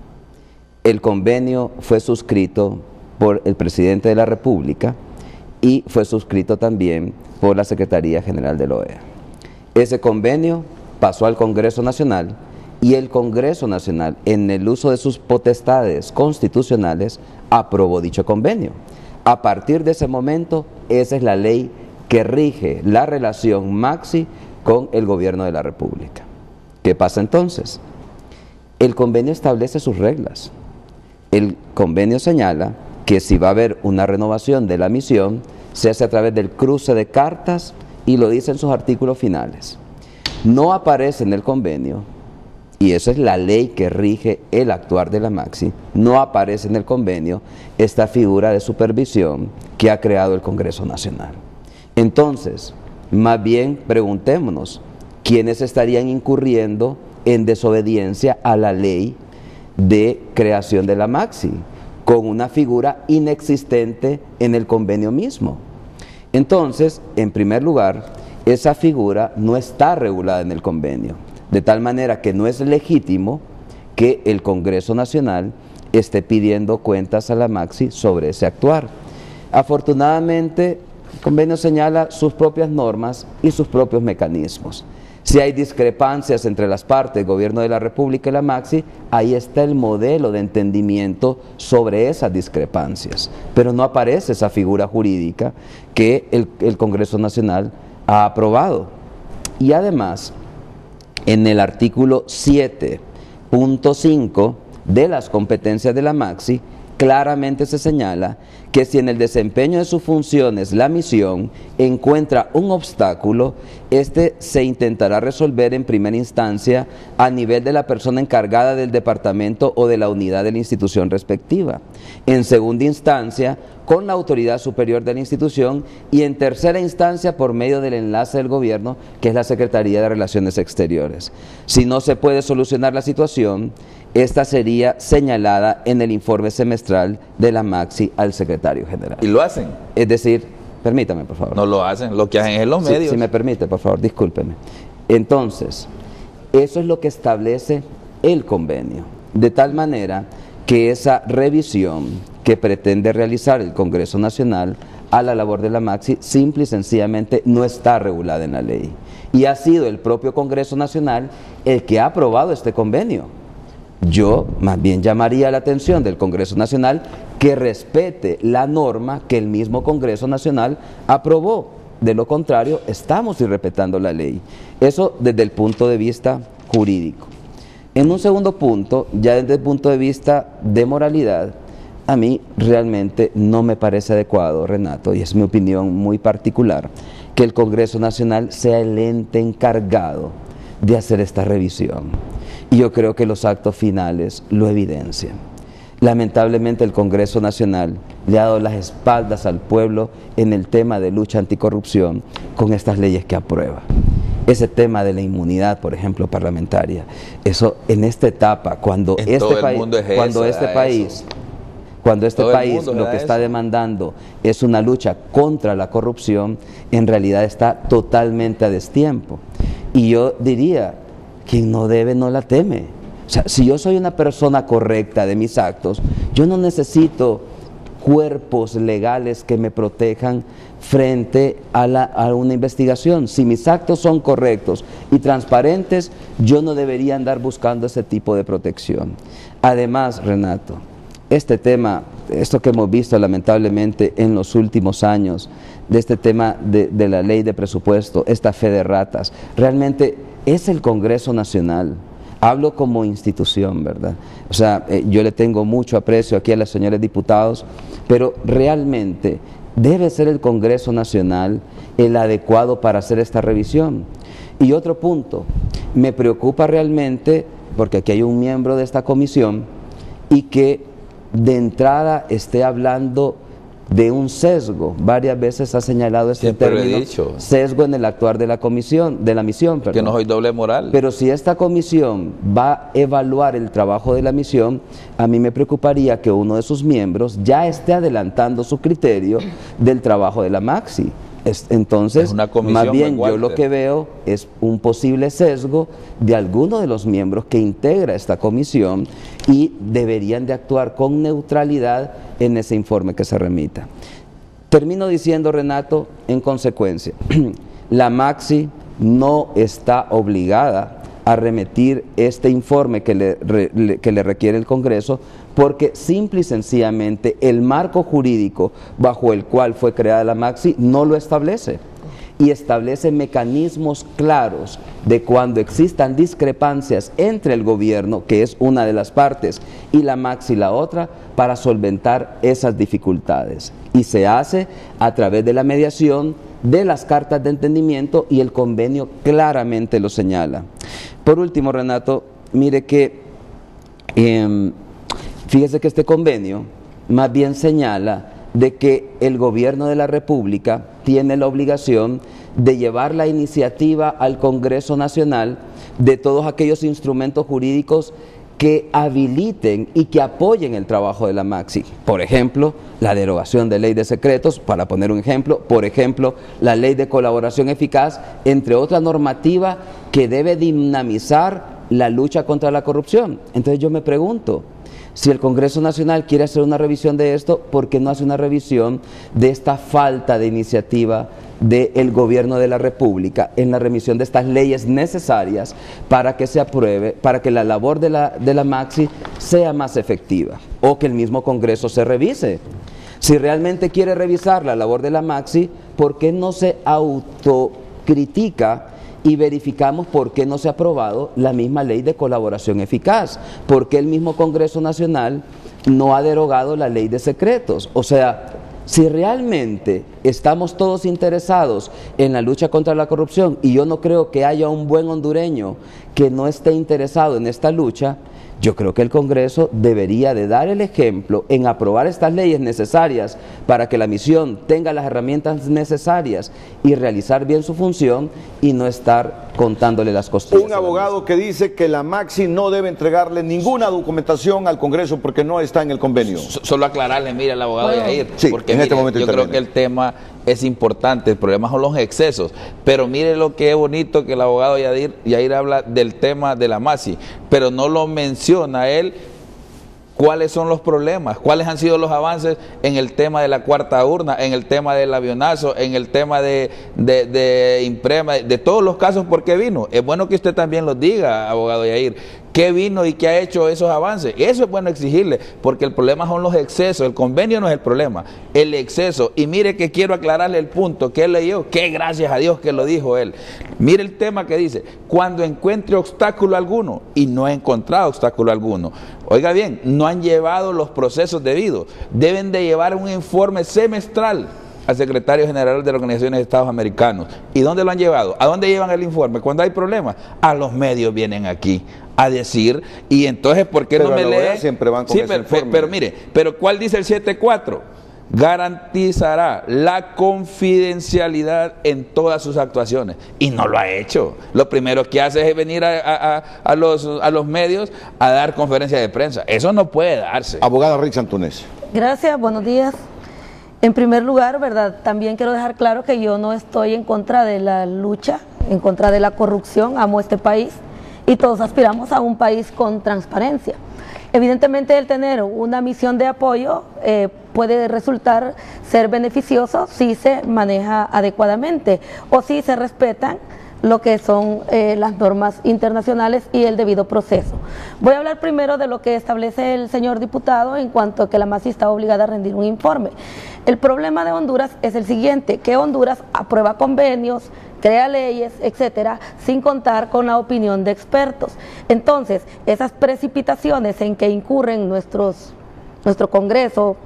El convenio fue suscrito por el presidente de la República y fue suscrito también por la Secretaría General de la O E A. Ese convenio pasó al Congreso Nacional y el Congreso Nacional, en el uso de sus potestades constitucionales, aprobó dicho convenio. A partir de ese momento, esa es la ley que rige la relación Maxi con el Gobierno de la República. ¿Qué pasa entonces? El convenio establece sus reglas. El convenio señala que si va a haber una renovación de la misión, se hace a través del cruce de cartas y lo dice en sus artículos finales. No aparece en el convenio, y esa es la ley que rige el actuar de la Maxi, no aparece en el convenio esta figura de supervisión que ha creado el Congreso Nacional. Entonces, más bien preguntémonos, ¿quiénes estarían incurriendo en desobediencia a la ley de creación de la Maxi, con una figura inexistente en el convenio mismo? Entonces, en primer lugar, esa figura no está regulada en el convenio, de tal manera que no es legítimo que el Congreso Nacional esté pidiendo cuentas a la Maxi sobre ese actuar. Afortunadamente, el convenio señala sus propias normas y sus propios mecanismos. Si hay discrepancias entre las partes, Gobierno de la República y la Maxi, ahí está el modelo de entendimiento sobre esas discrepancias. Pero no aparece esa figura jurídica que el, el Congreso Nacional ha aprobado. Y además, en el artículo siete punto cinco de las competencias de la Maxi, claramente se señala que si en el desempeño de sus funciones la misión encuentra un obstáculo, este se intentará resolver en primera instancia a nivel de la persona encargada del departamento o de la unidad de la institución respectiva, en segunda instancia con la autoridad superior de la institución y en tercera instancia por medio del enlace del gobierno, que es la Secretaría de Relaciones Exteriores. Si no se puede solucionar la situación, esta sería señalada en el informe semestral de la Maxi al secretario general. ¿Y lo hacen? Es decir, permítame, por favor. No lo hacen, lo que hacen es los si, medios. Si me permite, por favor, discúlpeme. Entonces, eso es lo que establece el convenio, de tal manera que esa revisión que pretende realizar el Congreso Nacional a la labor de la Maxi simple y sencillamente no está regulada en la ley. Y ha sido el propio Congreso Nacional el que ha aprobado este convenio. Yo más bien llamaría la atención del Congreso Nacional que respete la norma que el mismo Congreso Nacional aprobó. De lo contrario, estamos irrespetando la ley. Eso desde el punto de vista jurídico. En un segundo punto, ya desde el punto de vista de moralidad, a mí realmente no me parece adecuado, Renato, y es mi opinión muy particular, que el Congreso Nacional sea el ente encargado de hacer esta revisión. Y yo creo que los actos finales lo evidencian. Lamentablemente el Congreso Nacional le ha dado las espaldas al pueblo en el tema de lucha anticorrupción con estas leyes que aprueba. Ese tema de la inmunidad, por ejemplo, parlamentaria, eso en esta etapa, cuando en este, país, es cuando eso, este país, eso. cuando este todo país lo que está eso. demandando es una lucha contra la corrupción, en realidad está totalmente a destiempo. Y yo diría, quien no debe no la teme. O sea, si yo soy una persona correcta de mis actos, yo no necesito cuerpos legales que me protejan frente a, la, a una investigación. Si mis actos son correctos y transparentes, yo no debería andar buscando ese tipo de protección. Además, Renato, este tema, esto que hemos visto lamentablemente en los últimos años, de este tema de, de la ley de presupuesto, esta fe de ratas, realmente es el Congreso Nacional. Hablo como institución, ¿verdad? O sea, eh, yo le tengo mucho aprecio aquí a los señores diputados, pero realmente debe ser el Congreso Nacional el adecuado para hacer esta revisión. Y otro punto, me preocupa realmente, porque aquí hay un miembro de esta comisión, y que de entrada esté hablando de un sesgo. Varias veces ha señalado este Siempre término, he dicho. sesgo en el actuar de la comisión, de la misión, perdón. Que no soy doble moral. Pero si esta comisión va a evaluar el trabajo de la misión, a mí me preocuparía que uno de sus miembros ya esté adelantando su criterio del trabajo de la Maxi. Es, entonces, es una comisión, más bien Walter. yo lo que veo es un posible sesgo de alguno de los miembros que integra esta comisión y deberían de actuar con neutralidad en ese informe que se remita. Termino diciendo, Renato, en consecuencia, la Maxi no está obligada a remitir este informe que le, re, que le requiere el Congreso, porque simple y sencillamente el marco jurídico bajo el cual fue creada la Maxi no lo establece, y establece mecanismos claros de cuando existan discrepancias entre el gobierno, que es una de las partes, y la Maxi la otra, para solventar esas dificultades. Y se hace a través de la mediación, de las cartas de entendimiento, y el convenio claramente lo señala. Por último, Renato, mire que eh, fíjese que este convenio más bien señala de que el gobierno de la República tiene la obligación de llevar la iniciativa al Congreso Nacional de todos aquellos instrumentos jurídicos que habiliten y que apoyen el trabajo de la Maxi. Por ejemplo, la derogación de ley de secretos, para poner un ejemplo, por ejemplo, la ley de colaboración eficaz, entre otra normativa que debe dinamizar la lucha contra la corrupción. Entonces yo me pregunto, si el Congreso Nacional quiere hacer una revisión de esto, ¿por qué no hace una revisión de esta falta de iniciativa del gobierno de la República en la remisión de estas leyes necesarias para que se apruebe, para que la labor de la, de la Maxi sea más efectiva, o que el mismo Congreso se revise? Si realmente quiere revisar la labor de la Maxi, ¿por qué no se autocritica y verificamos por qué no se ha aprobado la misma ley de colaboración eficaz? ¿Por qué el mismo Congreso Nacional no ha derogado la ley de secretos? O sea, si realmente estamos todos interesados en la lucha contra la corrupción, y yo no creo que haya un buen hondureño que no esté interesado en esta lucha, yo creo que el Congreso debería de dar el ejemplo en aprobar estas leyes necesarias para que la misión tenga las herramientas necesarias y realizar bien su función, y no estar contándole las costillas. Un abogado que dice que la Maxi no debe entregarle ninguna documentación al Congreso porque no está en el convenio. Solo aclararle, mira, el abogado bueno, Yair, sí, porque en mire, este momento yo interviene. creo que el tema es importante, el problema son los excesos, pero mire lo que es bonito que el abogado Yair, Yair habla del tema de la Maxi, pero no lo menciona él. ¿Cuáles son los problemas? ¿Cuáles han sido los avances en el tema de la cuarta urna, en el tema del avionazo, en el tema de, de, de Imprema, de todos los casos? ¿Por qué vino? Es bueno que usted también los diga, abogado Yair. ¿Qué vino y qué ha hecho esos avances? Eso es bueno exigirle, porque el problema son los excesos. El convenio no es el problema, el exceso. Y mire que quiero aclararle el punto que él leyó, que gracias a Dios que lo dijo él. Mire el tema que dice, cuando encuentre obstáculo alguno, y no he encontrado obstáculo alguno. Oiga bien, no han llevado los procesos debidos. Deben de llevar un informe semestral al secretario general de la Organización de Estados Americanos. ¿Y dónde lo han llevado? ¿A dónde llevan el informe? Cuando hay problemas, a los medios vienen aquí a decir, y entonces, ¿por qué pero no me lee? Siempre van con sí, ese pero, informe. pero mire, pero ¿cuál dice el siete cuatro? Garantizará la confidencialidad en todas sus actuaciones, y no lo ha hecho. Lo primero que hace es venir a, a, a, los, a los medios a dar conferencias de prensa. Eso no puede darse. Abogada Rix Antunes. Gracias, buenos días. En primer lugar, ¿verdad? También quiero dejar claro que yo no estoy en contra de la lucha, en contra de la corrupción. Amo este país y todos aspiramos a un país con transparencia. Evidentemente, el tener una misión de apoyo eh, puede resultar ser beneficioso si se maneja adecuadamente o si se respetan lo que son eh, las normas internacionales y el debido proceso. Voy a hablar primero de lo que establece el señor diputado en cuanto a que la MACI está obligada a rendir un informe. El problema de Honduras es el siguiente, que Honduras aprueba convenios, crea leyes, etcétera, sin contar con la opinión de expertos. Entonces, esas precipitaciones en que incurren nuestros, nuestro Congreso,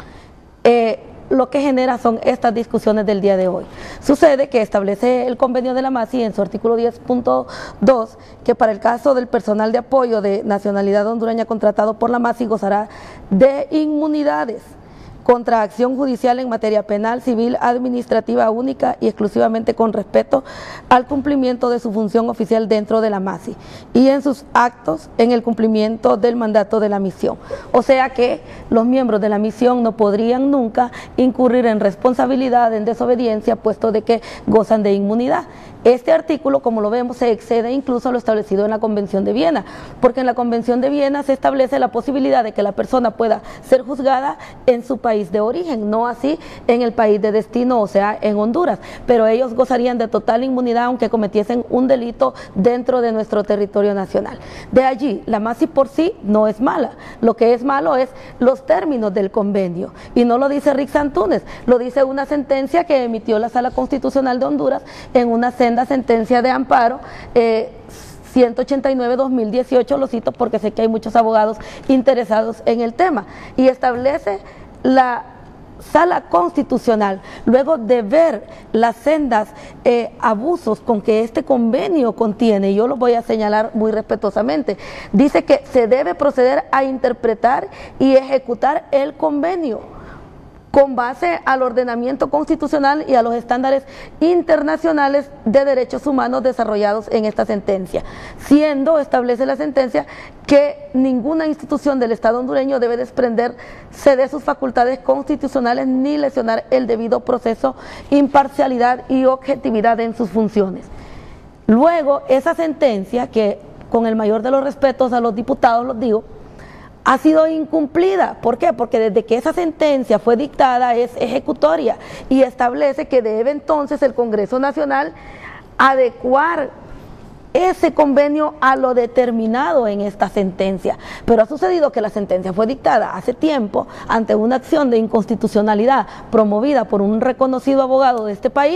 eh, lo que genera son estas discusiones del día de hoy. Sucede que establece el convenio de la MACI en su artículo diez punto dos que para el caso del personal de apoyo de nacionalidad hondureña contratado por la MACI gozará de inmunidades contra acción judicial en materia penal, civil, administrativa única y exclusivamente con respeto al cumplimiento de su función oficial dentro de la MACI y en sus actos en el cumplimiento del mandato de la misión. O sea que los miembros de la misión no podrían nunca incurrir en responsabilidad, en desobediencia, puesto de que gozan de inmunidad. Este artículo, como lo vemos, se excede incluso a lo establecido en la Convención de Viena, porque en la Convención de Viena se establece la posibilidad de que la persona pueda ser juzgada en su país de origen, no así en el país de destino, o sea, en Honduras, pero ellos gozarían de total inmunidad aunque cometiesen un delito dentro de nuestro territorio nacional. De allí, la MACI por sí no es mala, lo que es malo es los términos del convenio, y no lo dice Rix Antunes, lo dice una sentencia que emitió la Sala Constitucional de Honduras en una senda sentencia de amparo eh, ciento ochenta y nueve guión dos mil dieciocho, lo cito porque sé que hay muchos abogados interesados en el tema, y establece la Sala Constitucional, luego de ver las sendas eh, abusos con que este convenio contiene, yo lo voy a señalar muy respetuosamente, dice que se debe proceder a interpretar y ejecutar el convenio con base al ordenamiento constitucional y a los estándares internacionales de derechos humanos desarrollados en esta sentencia, siendo, establece la sentencia, que ninguna institución del Estado hondureño debe desprenderse de sus facultades constitucionales ni lesionar el debido proceso, imparcialidad y objetividad en sus funciones. Luego, esa sentencia, que con el mayor de los respetos a los diputados los digo, ha sido incumplida. ¿Por qué? Porque desde que esa sentencia fue dictada es ejecutoria y establece que debe entonces el Congreso Nacional adecuar ese convenio a lo determinado en esta sentencia. Pero ha sucedido que la sentencia fue dictada hace tiempo ante una acción de inconstitucionalidad promovida por un reconocido abogado de este país,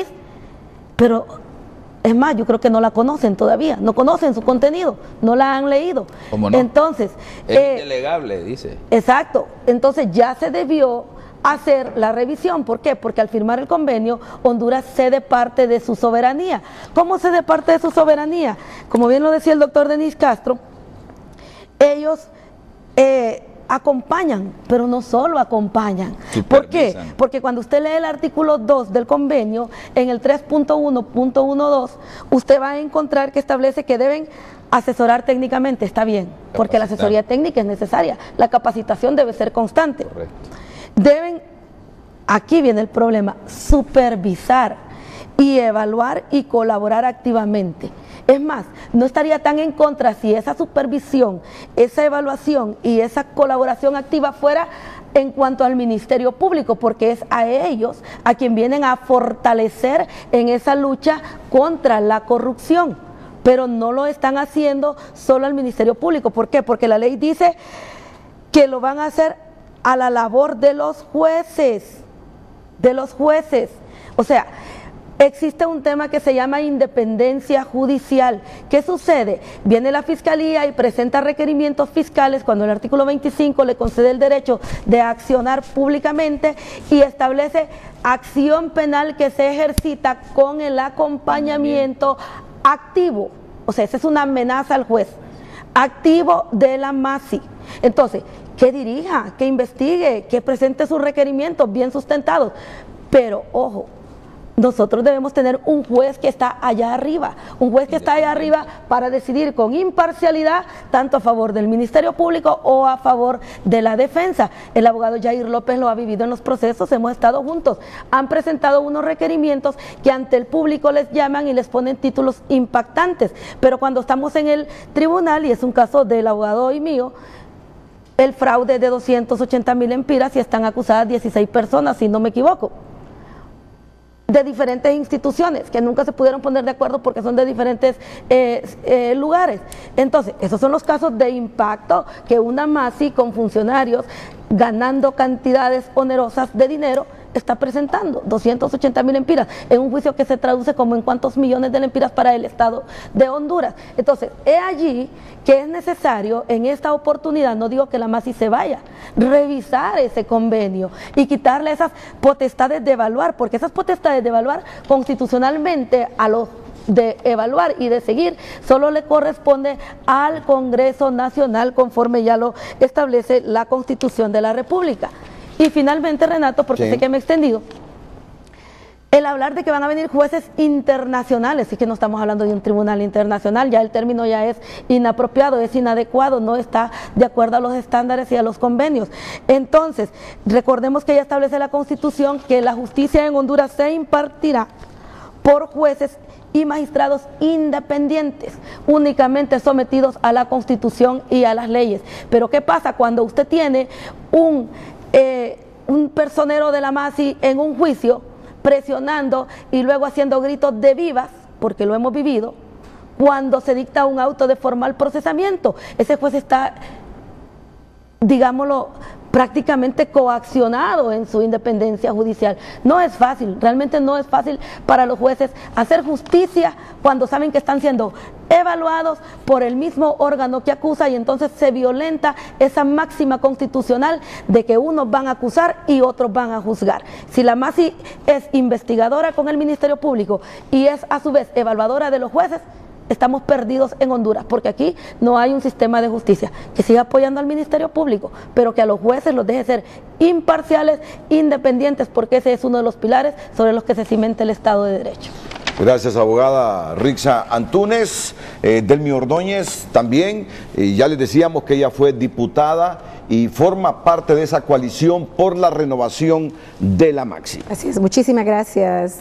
pero es más, yo creo que no la conocen todavía, no conocen su contenido, no la han leído. ¿Cómo no? Entonces, es eh, ilegable, dice. Exacto, entonces ya se debió hacer la revisión. ¿Por qué? Porque al firmar el convenio, Honduras cede parte de su soberanía. ¿Cómo cede parte de su soberanía? Como bien lo decía el doctor Denis Castro, ellos eh, acompañan, pero no solo acompañan. ¿Por qué? Porque cuando usted lee el artículo dos del convenio, en el tres punto uno punto doce, usted va a encontrar que establece que deben asesorar técnicamente. Está bien, porque la asesoría técnica es necesaria, la capacitación debe ser constante. Correcto. Deben, aquí viene el problema, supervisar y evaluar y colaborar activamente. Es más, no estaría tan en contra si esa supervisión, esa evaluación y esa colaboración activa fuera en cuanto al Ministerio Público, porque es a ellos a quien vienen a fortalecer en esa lucha contra la corrupción. pero no lo están haciendo solo al Ministerio Público. ¿Por qué? Porque la ley dice que lo van a hacer a la labor de los jueces, de los jueces. O sea, existe un tema que se llama independencia judicial. ¿Qué sucede? Viene la Fiscalía y presenta requerimientos fiscales cuando el artículo veinticinco le concede el derecho de accionar públicamente y establece acción penal que se ejercita con el acompañamiento activo. O sea, esa es una amenaza al juez. Activo de la M A S I. Entonces, que dirija, que investigue, que presente sus requerimientos bien sustentados. Pero, ojo, nosotros debemos tener un juez que está allá arriba, un juez que está allá arriba para decidir con imparcialidad tanto a favor del Ministerio Público o a favor de la defensa. El abogado Jair López lo ha vivido en los procesos, hemos estado juntos, han presentado unos requerimientos que ante el público les llaman y les ponen títulos impactantes, pero cuando estamos en el tribunal, y es un caso del abogado y mío, el fraude de doscientos ochenta mil empiras y están acusadas dieciséis personas, si no me equivoco, de diferentes instituciones que nunca se pudieron poner de acuerdo porque son de diferentes eh, eh, lugares. Entonces, esos son los casos de impacto que una M A S I con funcionarios ganando cantidades onerosas de dinero está presentando, doscientos ochenta mil empiras, en un juicio que se traduce como en cuántos millones de empiras para el Estado de Honduras. Entonces, es allí que es necesario, en esta oportunidad, no digo que la M A S I se vaya, revisar ese convenio y quitarle esas potestades de evaluar, porque esas potestades de evaluar constitucionalmente a los de evaluar y de seguir, solo le corresponde al Congreso Nacional conforme ya lo establece la Constitución de la República. Y finalmente, Renato, porque sí sé que me he extendido, el hablar de que van a venir jueces internacionales, y que no estamos hablando de un tribunal internacional, ya el término ya es inapropiado, es inadecuado, no está de acuerdo a los estándares y a los convenios. Entonces, recordemos que ya establece la Constitución que la justicia en Honduras se impartirá por jueces y magistrados independientes, únicamente sometidos a la Constitución y a las leyes. Pero ¿qué pasa cuando usted tiene un, eh, un personero de la M A S I en un juicio presionando y luego haciendo gritos de vivas, porque lo hemos vivido, cuando se dicta un auto de formal procesamiento? Ese juez está, digámoslo, prácticamente coaccionado en su independencia judicial. No es fácil, realmente no es fácil para los jueces hacer justicia cuando saben que están siendo evaluados por el mismo órgano que acusa, y entonces se violenta esa máxima constitucional de que unos van a acusar y otros van a juzgar. Si la M A S I es investigadora con el Ministerio Público y es a su vez evaluadora de los jueces, estamos perdidos en Honduras, porque aquí no hay un sistema de justicia que siga apoyando al Ministerio Público, pero que a los jueces los deje ser imparciales, independientes, porque ese es uno de los pilares sobre los que se cimenta el Estado de Derecho. Gracias, abogada Rixa Antúnez. eh, Delmi Ordóñez también, eh, ya les decíamos que ella fue diputada y forma parte de esa coalición por la renovación de la M A S I. Así es, muchísimas gracias,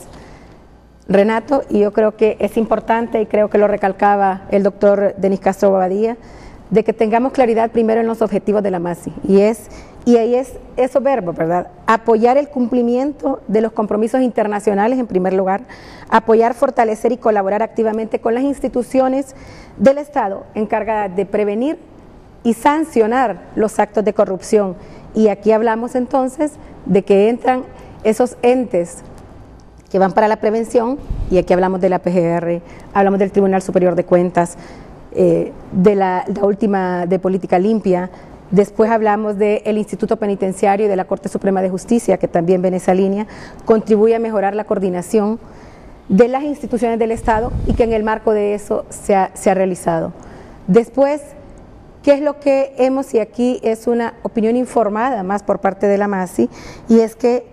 Renato, y yo creo que es importante, y creo que lo recalcaba el doctor Denis Castro Bobadilla, de que tengamos claridad primero en los objetivos de la M A S I, y es, y ahí es eso verbo, ¿verdad? Apoyar el cumplimiento de los compromisos internacionales en primer lugar, apoyar, fortalecer y colaborar activamente con las instituciones del Estado encargadas de prevenir y sancionar los actos de corrupción. Y aquí hablamos entonces de que entran esos entes que van para la prevención, y aquí hablamos de la P G R, hablamos del Tribunal Superior de Cuentas, eh, de la, la última de Política Limpia, después hablamos del Instituto Penitenciario y de la Corte Suprema de Justicia, que también ven esa línea, contribuye a mejorar la coordinación de las instituciones del Estado y que en el marco de eso se ha, se ha realizado. Después, ¿qué es lo que hemos, y aquí es una opinión informada más por parte de la M A S I, y es que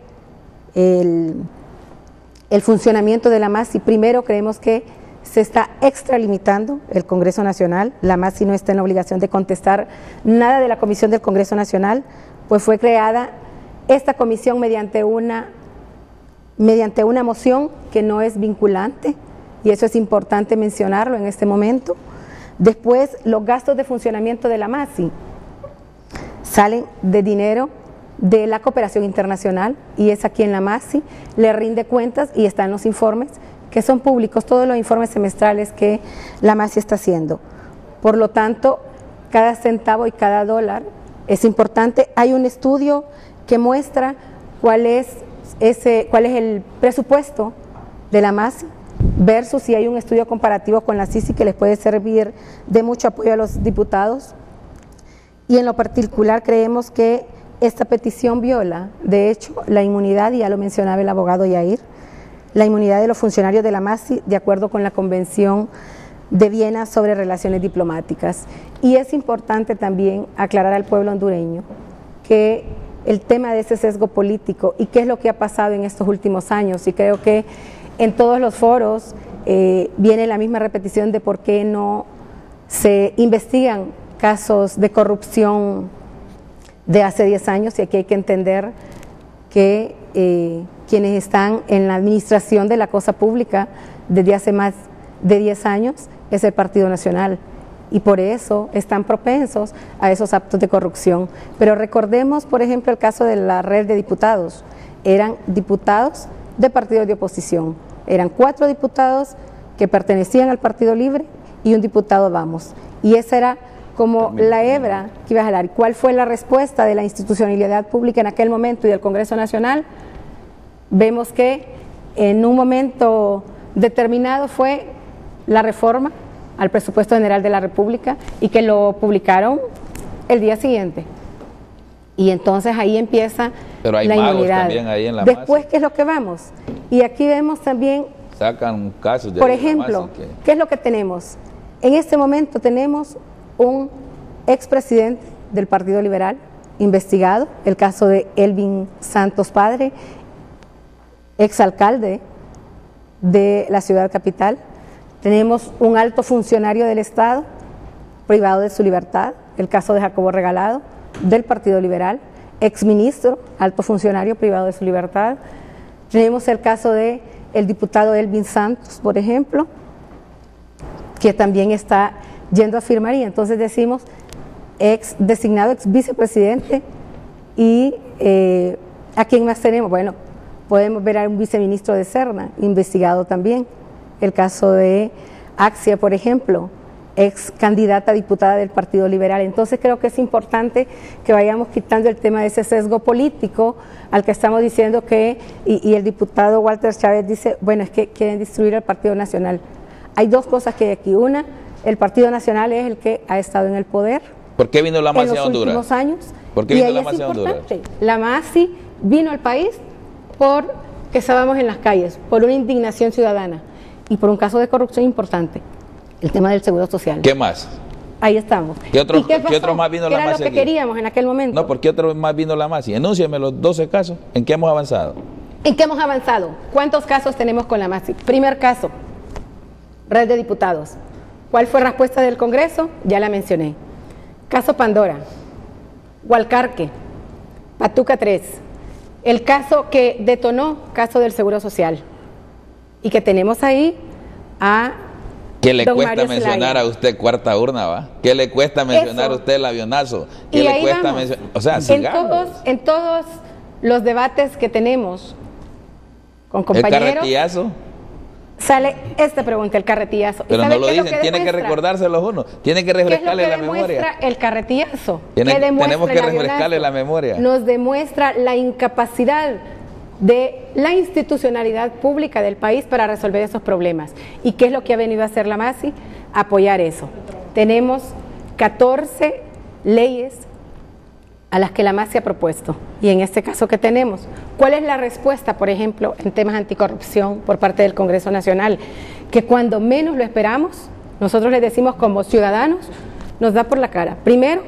el... El funcionamiento de la M A S I, primero creemos que se está extralimitando el Congreso Nacional. La M A S I no está en la obligación de contestar nada de la Comisión del Congreso Nacional, pues fue creada esta comisión mediante una, mediante una moción que no es vinculante, y eso es importante mencionarlo en este momento. Después, los gastos de funcionamiento de la M A S I salen de dinero de la cooperación internacional, y es a quien la M A S I le rinde cuentas, y está en los informes que son públicos todos los informes semestrales que la MASI está haciendo. Por lo tanto, cada centavo y cada dólar es importante. Hay un estudio que muestra cuál es, ese, cuál es el presupuesto de la MASI versus si hay un estudio comparativo con la C I C I que les puede servir de mucho apoyo a los diputados. Y en lo particular creemos que esta petición viola, de hecho, la inmunidad, y ya lo mencionaba el abogado Yair, la inmunidad de los funcionarios de la MASI de acuerdo con la Convención de Viena sobre relaciones diplomáticas. Y es importante también aclarar al pueblo hondureño que el tema de ese sesgo político y qué es lo que ha pasado en estos últimos años, y creo que en todos los foros eh, viene la misma repetición de por qué no se investigan casos de corrupción de hace diez años, y aquí hay que entender que eh, quienes están en la administración de la cosa pública desde hace más de diez años es el Partido Nacional, y por eso están propensos a esos actos de corrupción. Pero recordemos, por ejemplo, el caso de la red de diputados. Eran diputados de partidos de oposición, eran cuatro diputados que pertenecían al Partido Libre y un diputado Vamos, y esa era como la hebra que iba a jalar. ¿Cuál fue la respuesta de la institucionalidad pública en aquel momento y del Congreso Nacional? Vemos que en un momento determinado fue la reforma al presupuesto general de la República, y que lo publicaron el día siguiente. Y entonces ahí empieza Pero hay la magos inmunidad. También ahí en la Después, MASI. ¿qué es lo que vamos? Y aquí vemos también, Sacan casos de por ahí en la ejemplo, MASI que... ¿qué es lo que tenemos? En este momento tenemos un expresidente del Partido Liberal investigado, el caso de Elvin Santos Padre, exalcalde de la ciudad capital. Tenemos un alto funcionario del Estado privado de su libertad, el caso de Jacobo Regalado, del Partido Liberal, exministro, alto funcionario privado de su libertad. Tenemos el caso de el diputado Elvin Santos, por ejemplo, que también está yendo a firmar, y entonces decimos ex designado ex vicepresidente. Y eh, ¿a quién más tenemos? Bueno, podemos ver a un viceministro de Serna, investigado también. El caso de Axia, por ejemplo, ex candidata a diputada del Partido Liberal. Entonces creo que es importante que vayamos quitando el tema de ese sesgo político al que estamos diciendo que, y, y el diputado Walter Chávez dice, bueno, es que quieren destruir al Partido Nacional. Hay dos cosas que hay aquí. Una, el Partido Nacional es el que ha estado en el poder. ¿Por qué vino la MASI a Honduras? En los últimos años. ¿Por qué y vino ahí la es MASI a Honduras? La MASI vino al país porque estábamos en las calles, por una indignación ciudadana y por un caso de corrupción importante, el tema del seguro social. ¿Qué más? Ahí estamos. ¿Qué otros, ¿Y qué ¿qué otros más vino ¿Qué la era MASI lo que aquí? queríamos en aquel momento? No, ¿por qué otro más vino la MASI? Enúnciame los doce casos. ¿En qué hemos avanzado? ¿En qué hemos avanzado? ¿Cuántos casos tenemos con la MASI? Primer caso, red de diputados. ¿Cuál fue la respuesta del Congreso? Ya la mencioné. Caso Pandora, Hualcarque, Patuca tres, el caso que detonó, caso del Seguro Social, y que tenemos ahí a ¿Qué le don cuesta Mario mencionar Zelaya. a usted cuarta urna, va? ¿Qué le cuesta mencionar Eso. a usted el avionazo? ¿Qué Y le ahí cuesta vamos. mencionar? O sea, en sigamos. todos, en todos los debates que tenemos con El compañeros, carretillazo. sale esta pregunta, el carretillazo. ¿Y Pero sabe no lo qué es dicien, tiene que demuestra? recordárselos uno. Tiene que ¿Qué es lo refrescarle que la demuestra memoria. el carretillazo? Tiene- ¿Qué demuestra tenemos que el avionazo? refrescarle la memoria. Nos demuestra la incapacidad de la institucionalidad pública del país para resolver esos problemas. ¿Y qué es lo que ha venido a hacer la MASI? Apoyar eso. Tenemos catorce leyes a las que la MASI ha propuesto. Y en este caso, ¿qué tenemos? ¿Cuál es la respuesta, por ejemplo, en temas anticorrupción por parte del Congreso Nacional? Que cuando menos lo esperamos, nosotros les decimos como ciudadanos, nos da por la cara. Primero,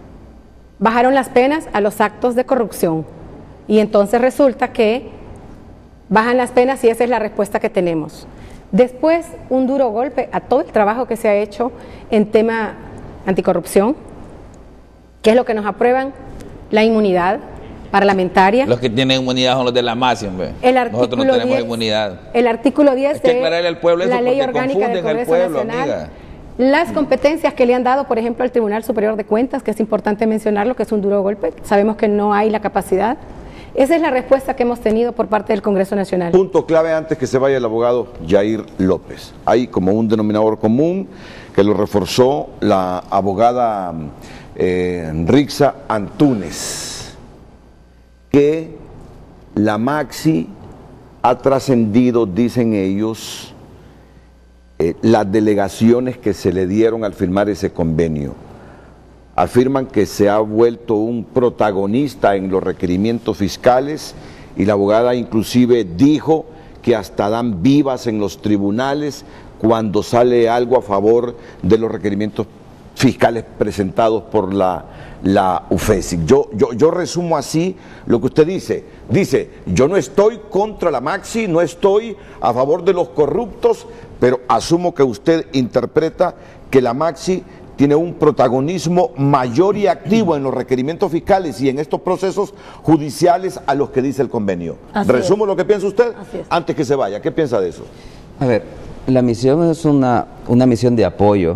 bajaron las penas a los actos de corrupción. Y entonces resulta que bajan las penas y esa es la respuesta que tenemos. Después, un duro golpe a todo el trabajo que se ha hecho en tema anticorrupción. ¿Qué es lo que nos aprueban? La inmunidad parlamentaria. Los que tienen inmunidad son los de la MASI, hombre. El Nosotros no artículo tenemos diez, inmunidad. El artículo diez Hay que de aclararle al pueblo eso la ley porque orgánica del confunden al Congreso pueblo, Nacional. amiga. Las competencias que le han dado, por ejemplo, al Tribunal Superior de Cuentas, que es importante mencionarlo, que es un duro golpe. Sabemos que no hay la capacidad. Esa es la respuesta que hemos tenido por parte del Congreso Nacional. Punto clave antes que se vaya el abogado Yair López. Hay como un denominador común que lo reforzó la abogada eh, Rixa Antúnez, que la Maxi ha trascendido, dicen ellos, eh, las delegaciones que se le dieron al firmar ese convenio. Afirman que se ha vuelto un protagonista en los requerimientos fiscales y la abogada inclusive dijo que hasta dan vivas en los tribunales cuando sale algo a favor de los requerimientos fiscales presentados por la, la U F E S I C. Yo, yo, yo resumo así lo que usted dice. Dice, yo no estoy contra la Maxi, no estoy a favor de los corruptos, pero asumo que usted interpreta que la Maxi tiene un protagonismo mayor y activo en los requerimientos fiscales y en estos procesos judiciales a los que dice el convenio. Así Resumo es. Lo que piensa usted antes que se vaya. ¿Qué piensa de eso? A ver, la misión es una, una misión de apoyo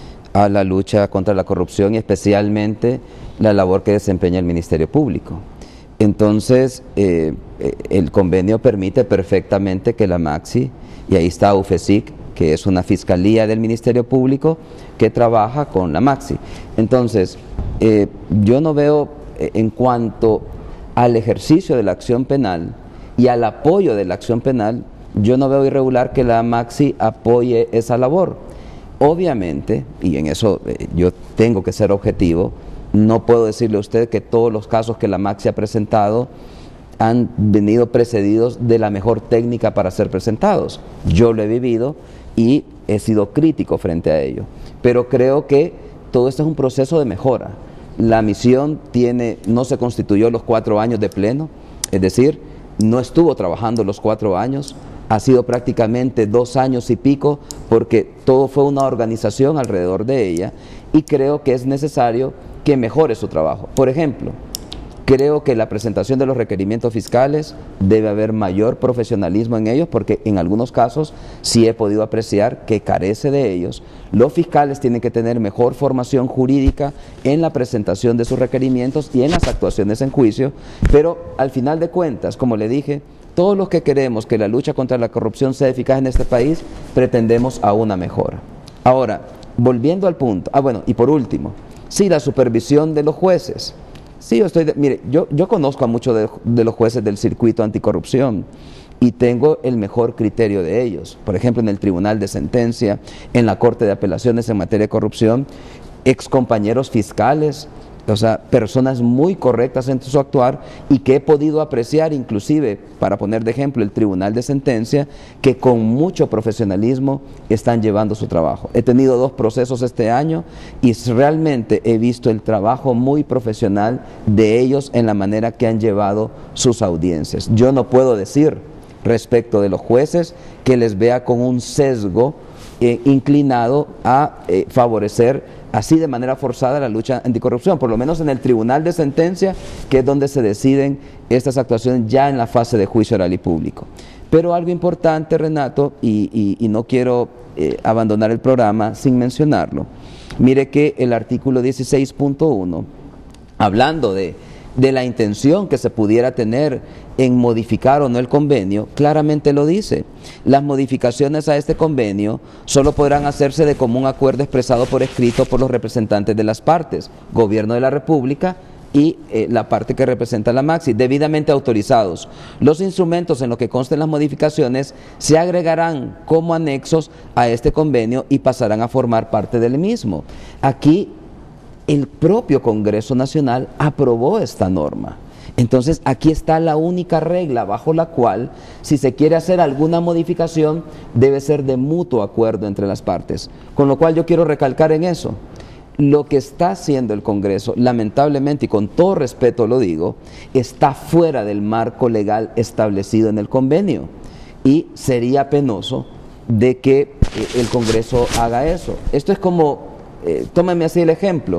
a la lucha contra la corrupción y especialmente la labor que desempeña el Ministerio Público. Entonces, eh, el convenio permite perfectamente que la Maxi, y ahí está U F E S I C, que es una fiscalía del Ministerio Público que trabaja con la Maxi. Entonces, eh, yo no veo eh, en cuanto al ejercicio de la acción penal y al apoyo de la acción penal, yo no veo irregular que la Maxi apoye esa labor. Obviamente, y en eso eh, yo tengo que ser objetivo, no puedo decirle a usted que todos los casos que la Maxi ha presentado han venido precedidos de la mejor técnica para ser presentados. Yo lo he vivido y he sido crítico frente a ello. Pero creo que todo esto es un proceso de mejora. La misión tiene, no se constituyó los cuatro años de pleno, es decir, no estuvo trabajando los cuatro años, ha sido prácticamente dos años y pico, porque todo fue una organización alrededor de ella, y creo que es necesario que mejore su trabajo. Por ejemplo, creo que la presentación de los requerimientos fiscales debe haber mayor profesionalismo en ellos, porque en algunos casos sí he podido apreciar que carece de ellos. Los fiscales tienen que tener mejor formación jurídica en la presentación de sus requerimientos y en las actuaciones en juicio, pero al final de cuentas, como le dije, todos los que queremos que la lucha contra la corrupción sea eficaz en este país, pretendemos a una mejora. Ahora, volviendo al punto, ah bueno, y por último, sí, la supervisión de los jueces. Sí, yo estoy, de, mire, yo, yo conozco a muchos de, de los jueces del circuito anticorrupción y tengo el mejor criterio de ellos. Por ejemplo, en el Tribunal de Sentencia, en la Corte de Apelaciones en materia de corrupción, excompañeros fiscales, o sea, personas muy correctas en su actuar y que he podido apreciar, inclusive, para poner de ejemplo, el Tribunal de Sentencia, que con mucho profesionalismo están llevando su trabajo. He tenido dos procesos este año y realmente he visto el trabajo muy profesional de ellos en la manera que han llevado sus audiencias. Yo no puedo decir respecto de los jueces que les vea con un sesgo eh, inclinado a eh, favorecer así de manera forzada la lucha anticorrupción, por lo menos en el Tribunal de Sentencia, que es donde se deciden estas actuaciones ya en la fase de juicio oral y público. Pero algo importante, Renato, y, y, y no quiero eh, abandonar el programa sin mencionarlo, mire que el artículo dieciséis punto uno, hablando de, de la intención que se pudiera tener en modificar o no el convenio, claramente lo dice. Las modificaciones a este convenio solo podrán hacerse de común acuerdo expresado por escrito por los representantes de las partes, Gobierno de la República y eh, la parte que representa la Maxi, debidamente autorizados. Los instrumentos en los que consten las modificaciones se agregarán como anexos a este convenio y pasarán a formar parte del mismo. Aquí el propio Congreso Nacional aprobó esta norma. Entonces aquí está la única regla bajo la cual, si se quiere hacer alguna modificación, debe ser de mutuo acuerdo entre las partes. Con lo cual yo quiero recalcar en eso, lo que está haciendo el Congreso, lamentablemente y con todo respeto lo digo, está fuera del marco legal establecido en el convenio. Y sería penoso de que el Congreso haga eso. Esto es como, eh, tómame así el ejemplo,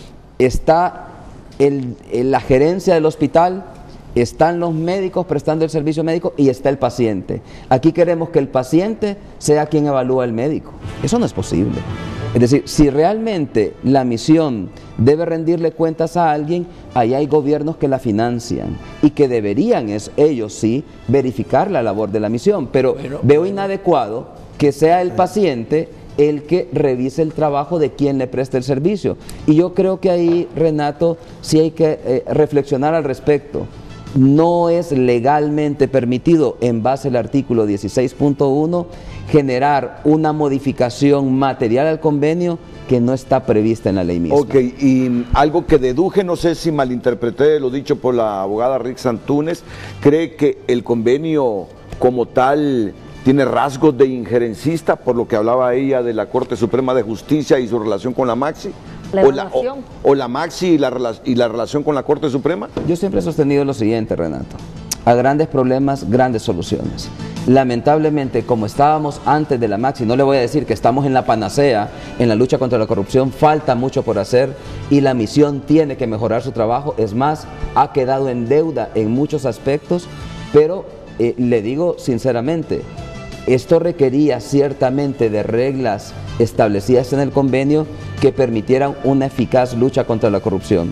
está El, el, la gerencia del hospital, están los médicos prestando el servicio médico y está el paciente. Aquí queremos que el paciente sea quien evalúa al médico. Eso no es posible. Es decir, si realmente la misión debe rendirle cuentas a alguien, ahí hay gobiernos que la financian y que deberían, es, ellos sí, verificar la labor de la misión, pero bueno, veo bueno. inadecuado que sea el paciente el que revise el trabajo de quien le presta el servicio. Y yo creo que ahí, Renato, sí hay que eh, reflexionar al respecto. No es legalmente permitido, en base al artículo dieciséis punto uno, generar una modificación material al convenio que no está prevista en la ley misma. Ok, y algo que deduje, no sé si malinterpreté lo dicho por la abogada Rick Antúnez, ¿cree que el convenio como tal tiene rasgos de injerencista, por lo que hablaba ella de la Corte Suprema de Justicia y su relación con la Maxi? La o, la, o, o la Maxi y la, y la relación con la Corte Suprema. Yo siempre he sostenido lo siguiente, Renato: a grandes problemas, grandes soluciones. Lamentablemente, como estábamos antes de la Maxi, no le voy a decir que estamos en la panacea en la lucha contra la corrupción, falta mucho por hacer y la misión tiene que mejorar su trabajo. Es más, ha quedado en deuda en muchos aspectos, pero eh, le digo sinceramente, esto requería ciertamente de reglas establecidas en el convenio que permitieran una eficaz lucha contra la corrupción.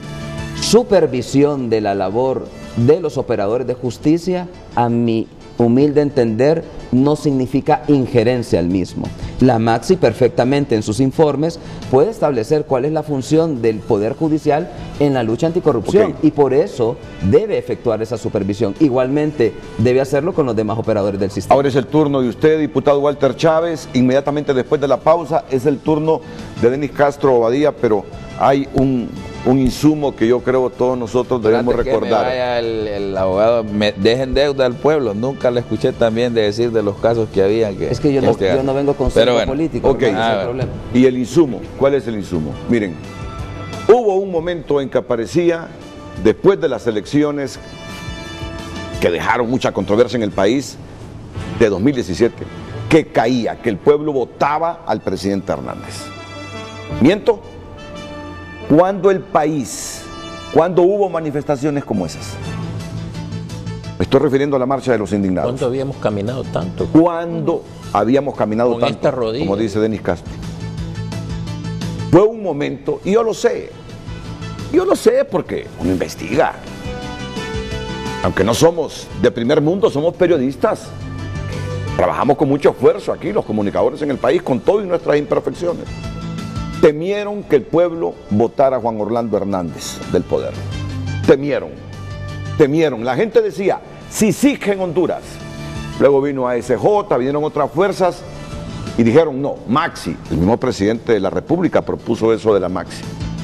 Supervisión de la labor de los operadores de justicia, a mi humilde entender, no significa injerencia al mismo. La Maxi perfectamente en sus informes puede establecer cuál es la función del Poder Judicial en la lucha anticorrupción, okay, y por eso debe efectuar esa supervisión. Igualmente debe hacerlo con los demás operadores del sistema. Ahora es el turno de usted, diputado Walter Chávez. Inmediatamente después de la pausa es el turno de Denis Castro Bobadilla, pero hay un... un insumo que yo creo todos nosotros debemos Durante recordar. Que me vaya el, el abogado, me dejen deuda al pueblo. Nunca le escuché también de decir de los casos que había que... Es que yo, no, yo no vengo con centro bueno, político. Okay. Ah, no problema. Y el insumo, ¿cuál es el insumo? Miren, hubo un momento en que aparecía, después de las elecciones que dejaron mucha controversia en el país, de dos mil diecisiete, que caía, que el pueblo votaba al presidente Hernández. ¿Miento? Cuando el país, cuando hubo manifestaciones como esas, me estoy refiriendo a la marcha de los indignados. ¿Cuándo habíamos caminado tanto? Cuando habíamos caminado con tanto, esta rodilla, como dice Denis Castro. Fue un momento, y yo lo sé, yo lo sé porque uno investiga. Aunque no somos de primer mundo, somos periodistas. Trabajamos con mucho esfuerzo aquí, los comunicadores en el país, con todo y nuestras imperfecciones. Temieron que el pueblo votara a Juan Orlando Hernández del poder. Temieron, temieron. La gente decía, si sigue en Honduras. Luego vino A S J, vinieron otras fuerzas y dijeron no, Maxi. El mismo presidente de la República propuso eso de la Maxi.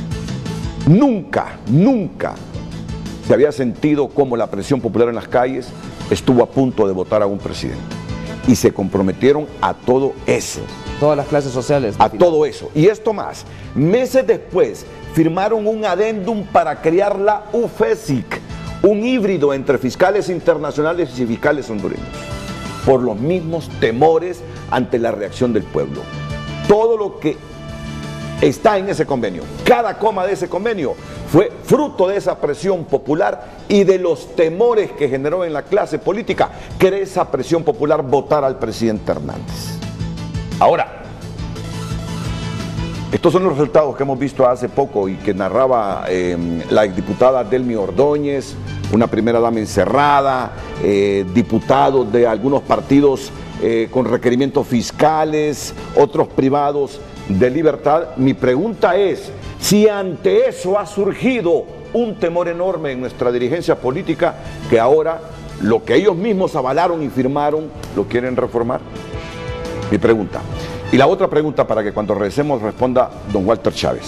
Nunca, nunca se había sentido como la presión popular en las calles estuvo a punto de votar a un presidente. Y se comprometieron a todo eso. Todas las clases sociales. A todo eso. Y esto más, meses después firmaron un adendum para crear la U F E S I C, un híbrido entre fiscales internacionales y fiscales hondureños, por los mismos temores ante la reacción del pueblo. Todo lo que está en ese convenio, cada coma de ese convenio, fue fruto de esa presión popular y de los temores que generó en la clase política que esa presión popular votara al presidente Hernández. Ahora, estos son los resultados que hemos visto hace poco y que narraba eh, la exdiputada Delmi Ordóñez, una primera dama encerrada, eh, diputados de algunos partidos eh, con requerimientos fiscales, otros privados de libertad. Mi pregunta es, si ante eso ha surgido un temor enorme en nuestra dirigencia política, que ahora lo que ellos mismos avalaron y firmaron, lo quieren reformar. Mi pregunta. Y la otra pregunta, para que cuando regresemos responda don Walter Chávez.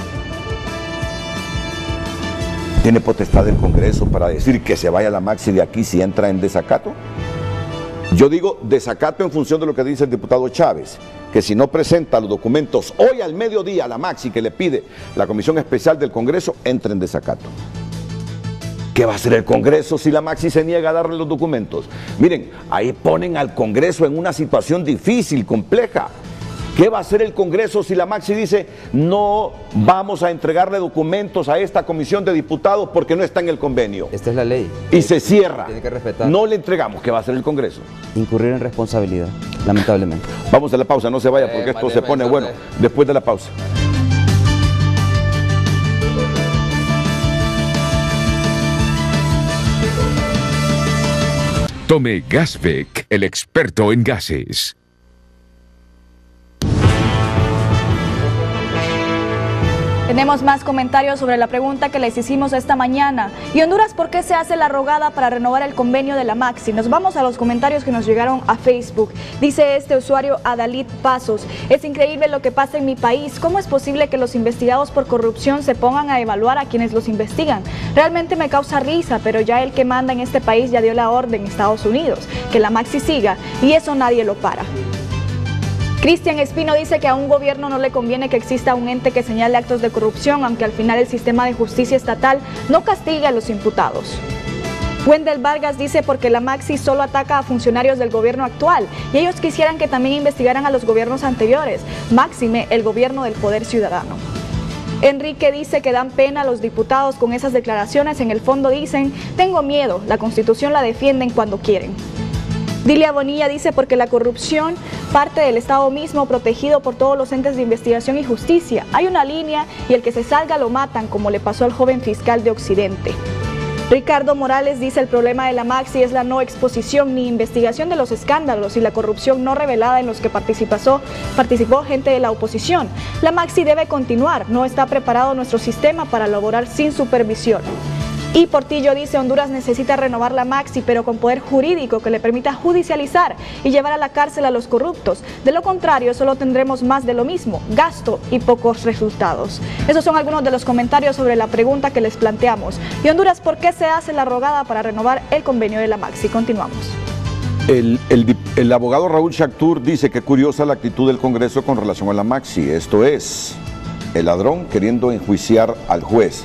¿Tiene potestad el Congreso para decir que se vaya la Maxi de aquí si entra en desacato? Yo digo desacato en función de lo que dice el diputado Chávez, que si no presenta los documentos hoy al mediodía a la Maxi que le pide la Comisión Especial del Congreso, entre en desacato. ¿Qué va a hacer el Congreso si la Maxi se niega a darle los documentos? Miren, ahí ponen al Congreso en una situación difícil, compleja. ¿Qué va a hacer el Congreso si la Maxi dice no vamos a entregarle documentos a esta comisión de diputados porque no está en el convenio? Esta es la ley. Y se cierra. Tiene que respetar. No le entregamos. ¿Qué va a hacer el Congreso? Incurrir en responsabilidad, lamentablemente. Vamos a la pausa, no se vaya porque eh, esto se pone bueno después de la pausa. Tome Gasbec, el experto en gases. Tenemos más comentarios sobre la pregunta que les hicimos esta mañana. ¿Y Honduras por qué se hace la rogada para renovar el convenio de la Maxi? Nos vamos a los comentarios que nos llegaron a Facebook. Dice este usuario Adalit Pasos: es increíble lo que pasa en mi país. ¿Cómo es posible que los investigados por corrupción se pongan a evaluar a quienes los investigan? Realmente me causa risa, pero ya el que manda en este país ya dio la orden, Estados Unidos, que la Maxi siga, y eso nadie lo para. Cristian Espino dice que a un gobierno no le conviene que exista un ente que señale actos de corrupción, aunque al final el sistema de justicia estatal no castigue a los imputados. Wendell Vargas dice porque la Maxi solo ataca a funcionarios del gobierno actual y ellos quisieran que también investigaran a los gobiernos anteriores, máxime el gobierno del poder ciudadano. Enrique dice que dan pena a los diputados con esas declaraciones. En el fondo dicen: tengo miedo, la Constitución la defienden cuando quieren. Dilia Bonilla dice porque la corrupción parte del Estado mismo, protegido por todos los entes de investigación y justicia. Hay una línea y el que se salga lo matan, como le pasó al joven fiscal de Occidente. Ricardo Morales dice el problema de la Maxi es la no exposición ni investigación de los escándalos y la corrupción no revelada en los que participó, participó gente de la oposición. La Maxi debe continuar, no está preparado nuestro sistema para laborar sin supervisión. Y Portillo dice: Honduras necesita renovar la Maxi, pero con poder jurídico que le permita judicializar y llevar a la cárcel a los corruptos. De lo contrario, solo tendremos más de lo mismo, gasto y pocos resultados. Esos son algunos de los comentarios sobre la pregunta que les planteamos. ¿Y Honduras por qué se hace la rogada para renovar el convenio de la Maxi? Continuamos. El, el, el abogado Raúl Chactur dice que curiosa la actitud del Congreso con relación a la Maxi. Esto es, el ladrón queriendo enjuiciar al juez.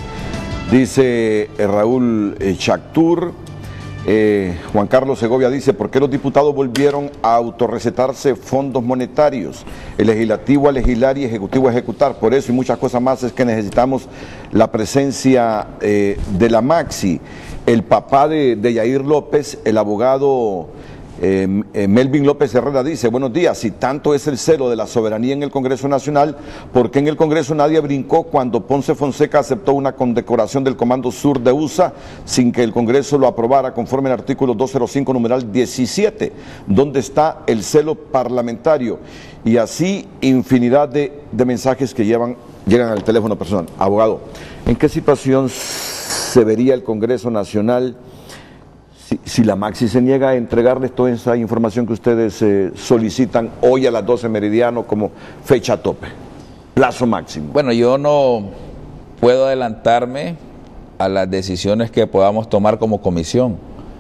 Dice eh, Raúl eh, Chactur. eh, Juan Carlos Segovia dice: ¿por qué los diputados volvieron a autorrecetarse fondos monetarios? El legislativo a legislar y ejecutivo a ejecutar. Por eso y muchas cosas más es que necesitamos la presencia eh, de la Maxi. El papá de, de Yair López, el abogado Eh, eh, Melvin López Herrera dice: buenos días, si tanto es el celo de la soberanía en el Congreso Nacional, ¿por qué en el Congreso nadie brincó cuando Ponce Fonseca aceptó una condecoración del Comando Sur de U S A sin que el Congreso lo aprobara conforme al artículo doscientos cinco numeral diecisiete? ¿Dónde está el celo parlamentario? Y así infinidad de, de mensajes que llevan, llegan al teléfono personal. Abogado, ¿en qué situación se vería el Congreso Nacional Si, si la Maxi se niega a entregarles toda esa información que ustedes eh, solicitan hoy a las doce meridiano como fecha tope, plazo máximo? Bueno, yo no puedo adelantarme a las decisiones que podamos tomar como comisión.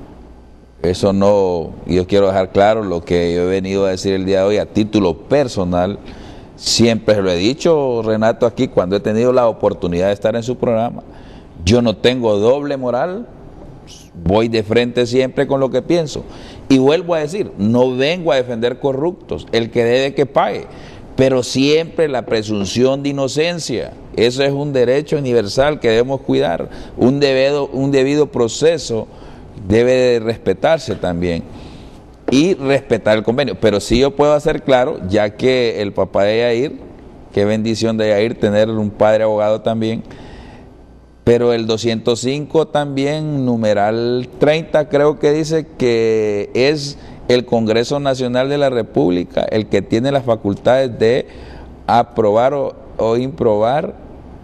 Eso no, yo quiero dejar claro lo que yo he venido a decir el día de hoy a título personal. Siempre lo he dicho, Renato, aquí cuando he tenido la oportunidad de estar en su programa. Yo no tengo doble moral. Voy de frente siempre con lo que pienso. Y vuelvo a decir, no vengo a defender corruptos, el que debe que pague, pero siempre la presunción de inocencia. Eso es un derecho universal que debemos cuidar. Un debido, un debido proceso debe de respetarse también y respetar el convenio. Pero sí yo puedo hacer claro, ya que el papá de Yair, qué bendición de Yair tener un padre abogado también. Pero el doscientos cinco también, numeral treinta, creo que dice que es el Congreso Nacional de la República el que tiene las facultades de aprobar o, o improbar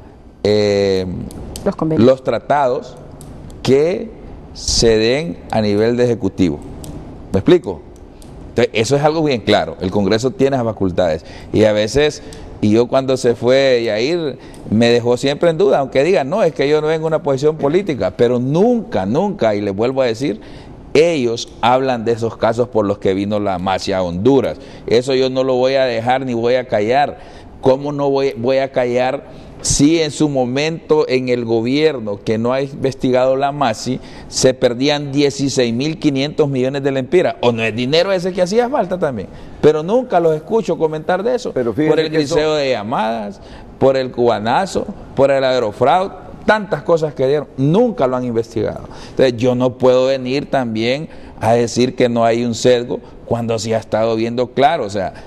eh, los, los tratados que se den a nivel de ejecutivo. ¿Me explico? Entonces, eso es algo bien claro. El Congreso tiene las facultades y a veces... Y yo cuando se fue Yair me dejó siempre en duda, aunque digan, no, es que yo no vengo en una posición política, pero nunca, nunca, y les vuelvo a decir, ellos hablan de esos casos por los que vino la Maxi a Honduras. Eso yo no lo voy a dejar ni voy a callar. ¿Cómo no voy, voy a callar si en su momento en el gobierno que no ha investigado la Maxi se perdían dieciséis mil quinientos millones de lempiras? ¿O no es dinero ese que hacía falta también? Pero nunca los escucho comentar de eso. Pero por el griseo eso... de llamadas, por el cubanazo, por el aerofraude, tantas cosas que dieron, nunca lo han investigado. Entonces yo no puedo venir también a decir que no hay un sesgo cuando sí ha estado viendo claro. O sea,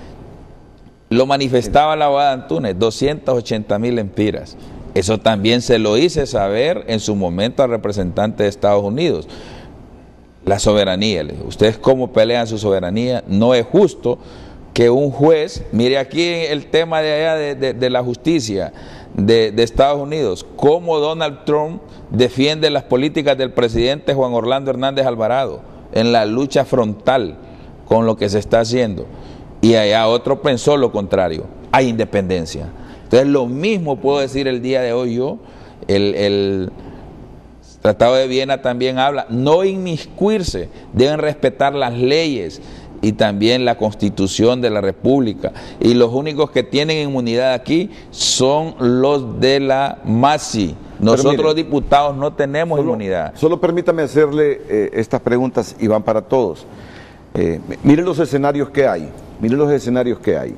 lo manifestaba la abogada Antunes, doscientas ochenta mil lempiras. Eso también se lo hice saber en su momento al representante de Estados Unidos. la soberanía. Ustedes cómo pelean su soberanía. No es justo que un juez, mire aquí el tema de allá de, de, de la justicia de, de Estados Unidos, cómo Donald Trump defiende las políticas del presidente Juan Orlando Hernández Alvarado en la lucha frontal con lo que se está haciendo. Y allá otro pensó lo contrario, hay independencia. Entonces lo mismo puedo decir el día de hoy yo, el, el Tratado de Viena también habla, no inmiscuirse, deben respetar las leyes y también la Constitución de la República. Y los únicos que tienen inmunidad aquí son los de la M A S I. Nosotros mire, los diputados no tenemos solo, inmunidad. Solo permítame hacerle eh, estas preguntas y van para todos. Eh, miren los escenarios que hay, miren los escenarios que hay.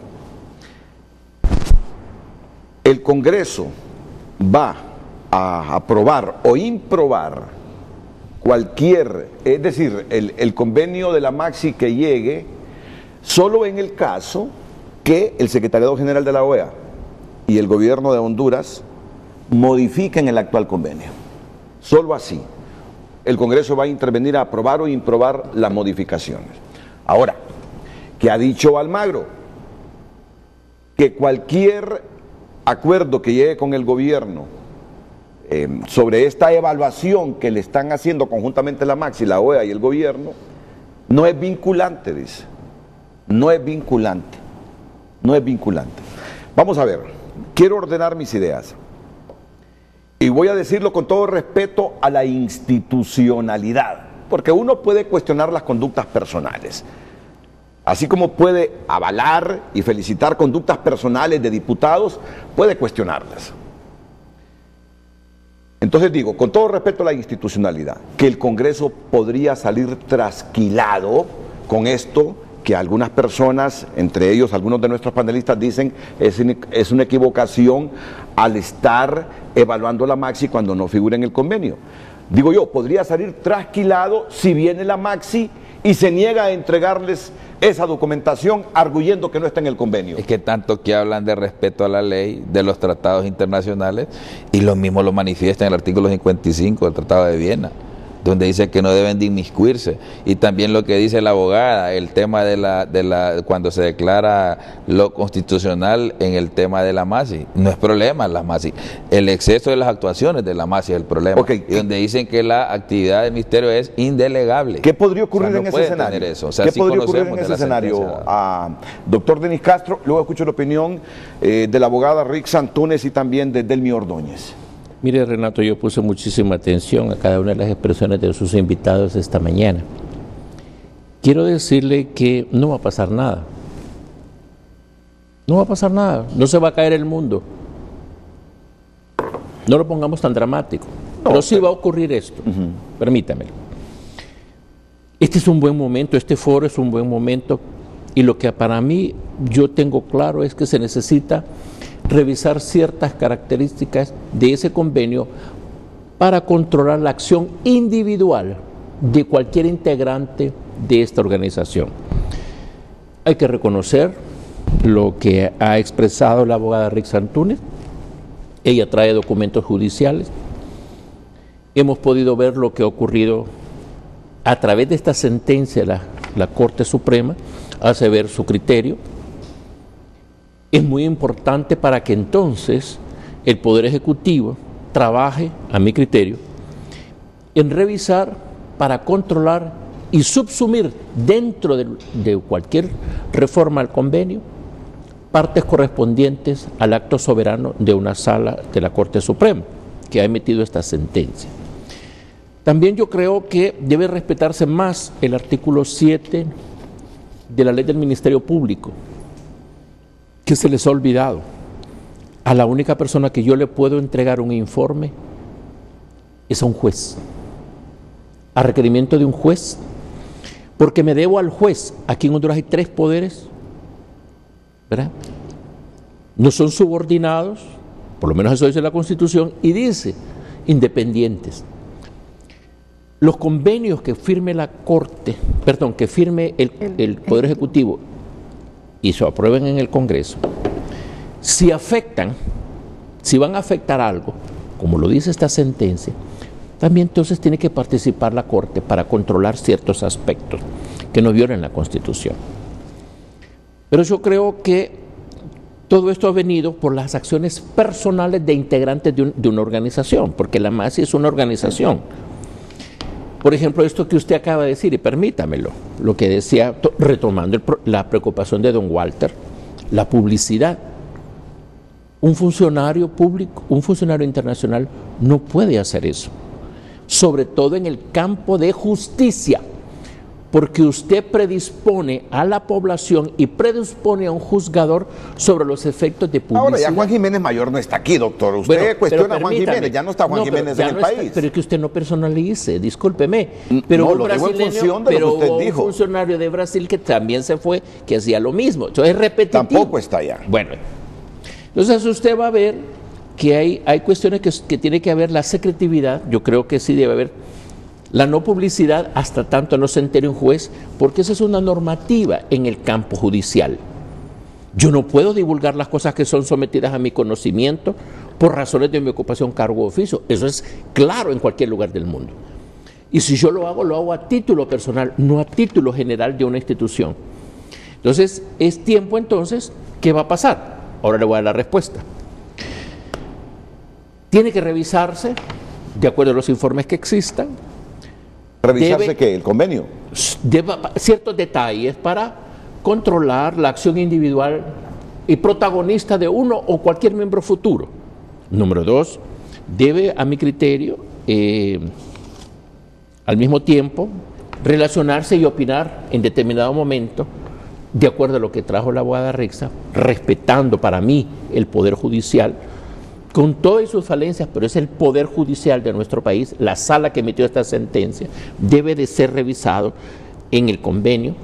El Congreso va a aprobar o improbar cualquier, es decir, el, el convenio de la M A S I que llegue, solo en el caso que el Secretariado General de la O E A y el gobierno de Honduras modifiquen el actual convenio. Solo así. El Congreso va a intervenir a aprobar o improbar las modificaciones. Ahora, ¿qué ha dicho Almagro? Que cualquier acuerdo que llegue con el gobierno eh, sobre esta evaluación que le están haciendo conjuntamente la M A S I, la O E A y el gobierno, no es vinculante, dice. No es vinculante. No es vinculante. Vamos a ver, quiero ordenar mis ideas. Y voy a decirlo con todo respeto a la institucionalidad, porque uno puede cuestionar las conductas personales, así como puede avalar y felicitar conductas personales de diputados, puede cuestionarlas. Entonces digo, con todo respeto a la institucionalidad, que el Congreso podría salir trasquilado con esto, que algunas personas, entre ellos algunos de nuestros panelistas, dicen es, es una equivocación al estar evaluando la M A S I cuando no figura en el convenio. Digo yo, podría salir trasquilado si viene la M A S I y se niega a entregarles esa documentación arguyendo que no está en el convenio. Es que tanto que hablan de respeto a la ley, de los tratados internacionales, y lo mismo lo manifiesta en el artículo cincuenta y cinco del Tratado de Viena, donde dice que no deben de inmiscuirse. Y también lo que dice la abogada, el tema de la, de la, cuando se declara lo constitucional en el tema de la M A S I, no es problema la M A S I, el exceso de las actuaciones de la M A S I es el problema. Okay. Y donde dicen que la actividad del ministerio es indelegable. ¿Qué podría ocurrir, o sea, no en ese escenario? Eso. O sea, ¿Qué sí podría ocurrir en ese escenario? Ah, doctor Denis Castro, luego escucho la opinión eh, de la abogada Rick Antunes y también de Delmi Ordóñez. Mire, Renato, yo puse muchísima atención a cada una de las expresiones de sus invitados esta mañana. Quiero decirle que no va a pasar nada. No va a pasar nada. No se va a caer el mundo. No lo pongamos tan dramático. No, pero sí pero... va a ocurrir esto. Uh-huh. Permítamelo. Este es un buen momento, este foro es un buen momento, y lo que para mí yo tengo claro es que se necesita revisar ciertas características de ese convenio para controlar la acción individual de cualquier integrante de esta organización. Hay que reconocer lo que ha expresado la abogada Rick Antunes. Ella trae documentos judiciales. Hemos podido ver lo que ha ocurrido a través de esta sentencia. La, la Corte Suprema hace ver su criterio. Es muy importante para que entonces el Poder Ejecutivo trabaje, a mi criterio, en revisar para controlar y subsumir dentro de, de cualquier reforma al convenio partes correspondientes al acto soberano de una sala de la Corte Suprema que ha emitido esta sentencia. También yo creo que debe respetarse más el artículo siete de la Ley del Ministerio Público, que se les ha olvidado. A la única persona que yo le puedo entregar un informe es a un juez, a requerimiento de un juez, porque me debo al juez. Aquí en Honduras hay tres poderes, ¿verdad? No son subordinados, por lo menos eso dice la Constitución, y dice independientes. Los convenios que firme la Corte, perdón, que firme el, el Poder Ejecutivo y se aprueben en el Congreso, si afectan, si van a afectar algo, como lo dice esta sentencia, también entonces tiene que participar la Corte para controlar ciertos aspectos que no violen la Constitución. Pero yo creo que todo esto ha venido por las acciones personales de integrantes de, un, de una organización, porque la MASI es una organización. Por ejemplo, esto que usted acaba de decir, y permítamelo, lo que decía, retomando el, la preocupación de don Walter, la publicidad. Un funcionario público, un funcionario internacional no puede hacer eso, sobre todo en el campo de justicia, porque usted predispone a la población y predispone a un juzgador sobre los efectos de publicidad. Ahora ya Juan Jiménez Mayor no está aquí, doctor. Usted bueno, cuestiona a Juan Jiménez, ya no está Juan no, Jiménez en no el está, país. Pero es que usted no personalice, discúlpeme. Pero no, un lo digo en función de pero lo que usted hubo dijo. Un funcionario de Brasil que también se fue, que hacía lo mismo. Entonces es repetitivo. Tampoco está allá. Bueno, entonces usted va a ver que hay, hay cuestiones que, que tiene que haber la secretividad, yo creo que sí debe haber la no publicidad hasta tanto no se entere un juez, porque esa es una normativa en el campo judicial. Yo no puedo divulgar las cosas que son sometidas a mi conocimiento por razones de mi ocupación, cargo o oficio. Eso es claro en cualquier lugar del mundo. Y si yo lo hago, lo hago a título personal, no a título general de una institución. Entonces, es tiempo entonces, ¿qué va a pasar? Ahora le voy a dar la respuesta. Tiene que revisarse, de acuerdo a los informes que existan. ¿Revisarse debe, qué? ¿El convenio? Debe, ciertos detalles para controlar la acción individual y protagonista de uno o cualquier miembro futuro. Número dos, debe, a mi criterio, eh, al mismo tiempo, relacionarse y opinar en determinado momento, de acuerdo a lo que trajo la abogada Rixa, respetando para mí el Poder Judicial, con todas sus falencias, pero es el Poder Judicial de nuestro país, la sala que emitió esta sentencia, debe de ser revisado en el convenio,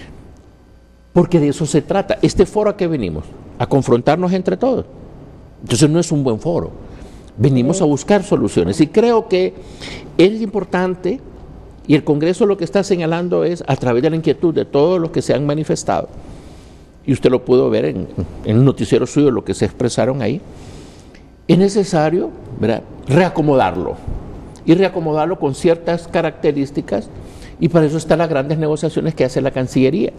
porque de eso se trata. Este foro a qué venimos, a confrontarnos entre todos. Entonces no es un buen foro, venimos a buscar soluciones, y creo que es importante, y el Congreso lo que está señalando es, a través de la inquietud de todos los que se han manifestado, y usted lo pudo ver en, en el noticiero suyo, lo que se expresaron ahí, es necesario, ¿verdad?, reacomodarlo, y reacomodarlo con ciertas características, y para eso están las grandes negociaciones que hace la Cancillería.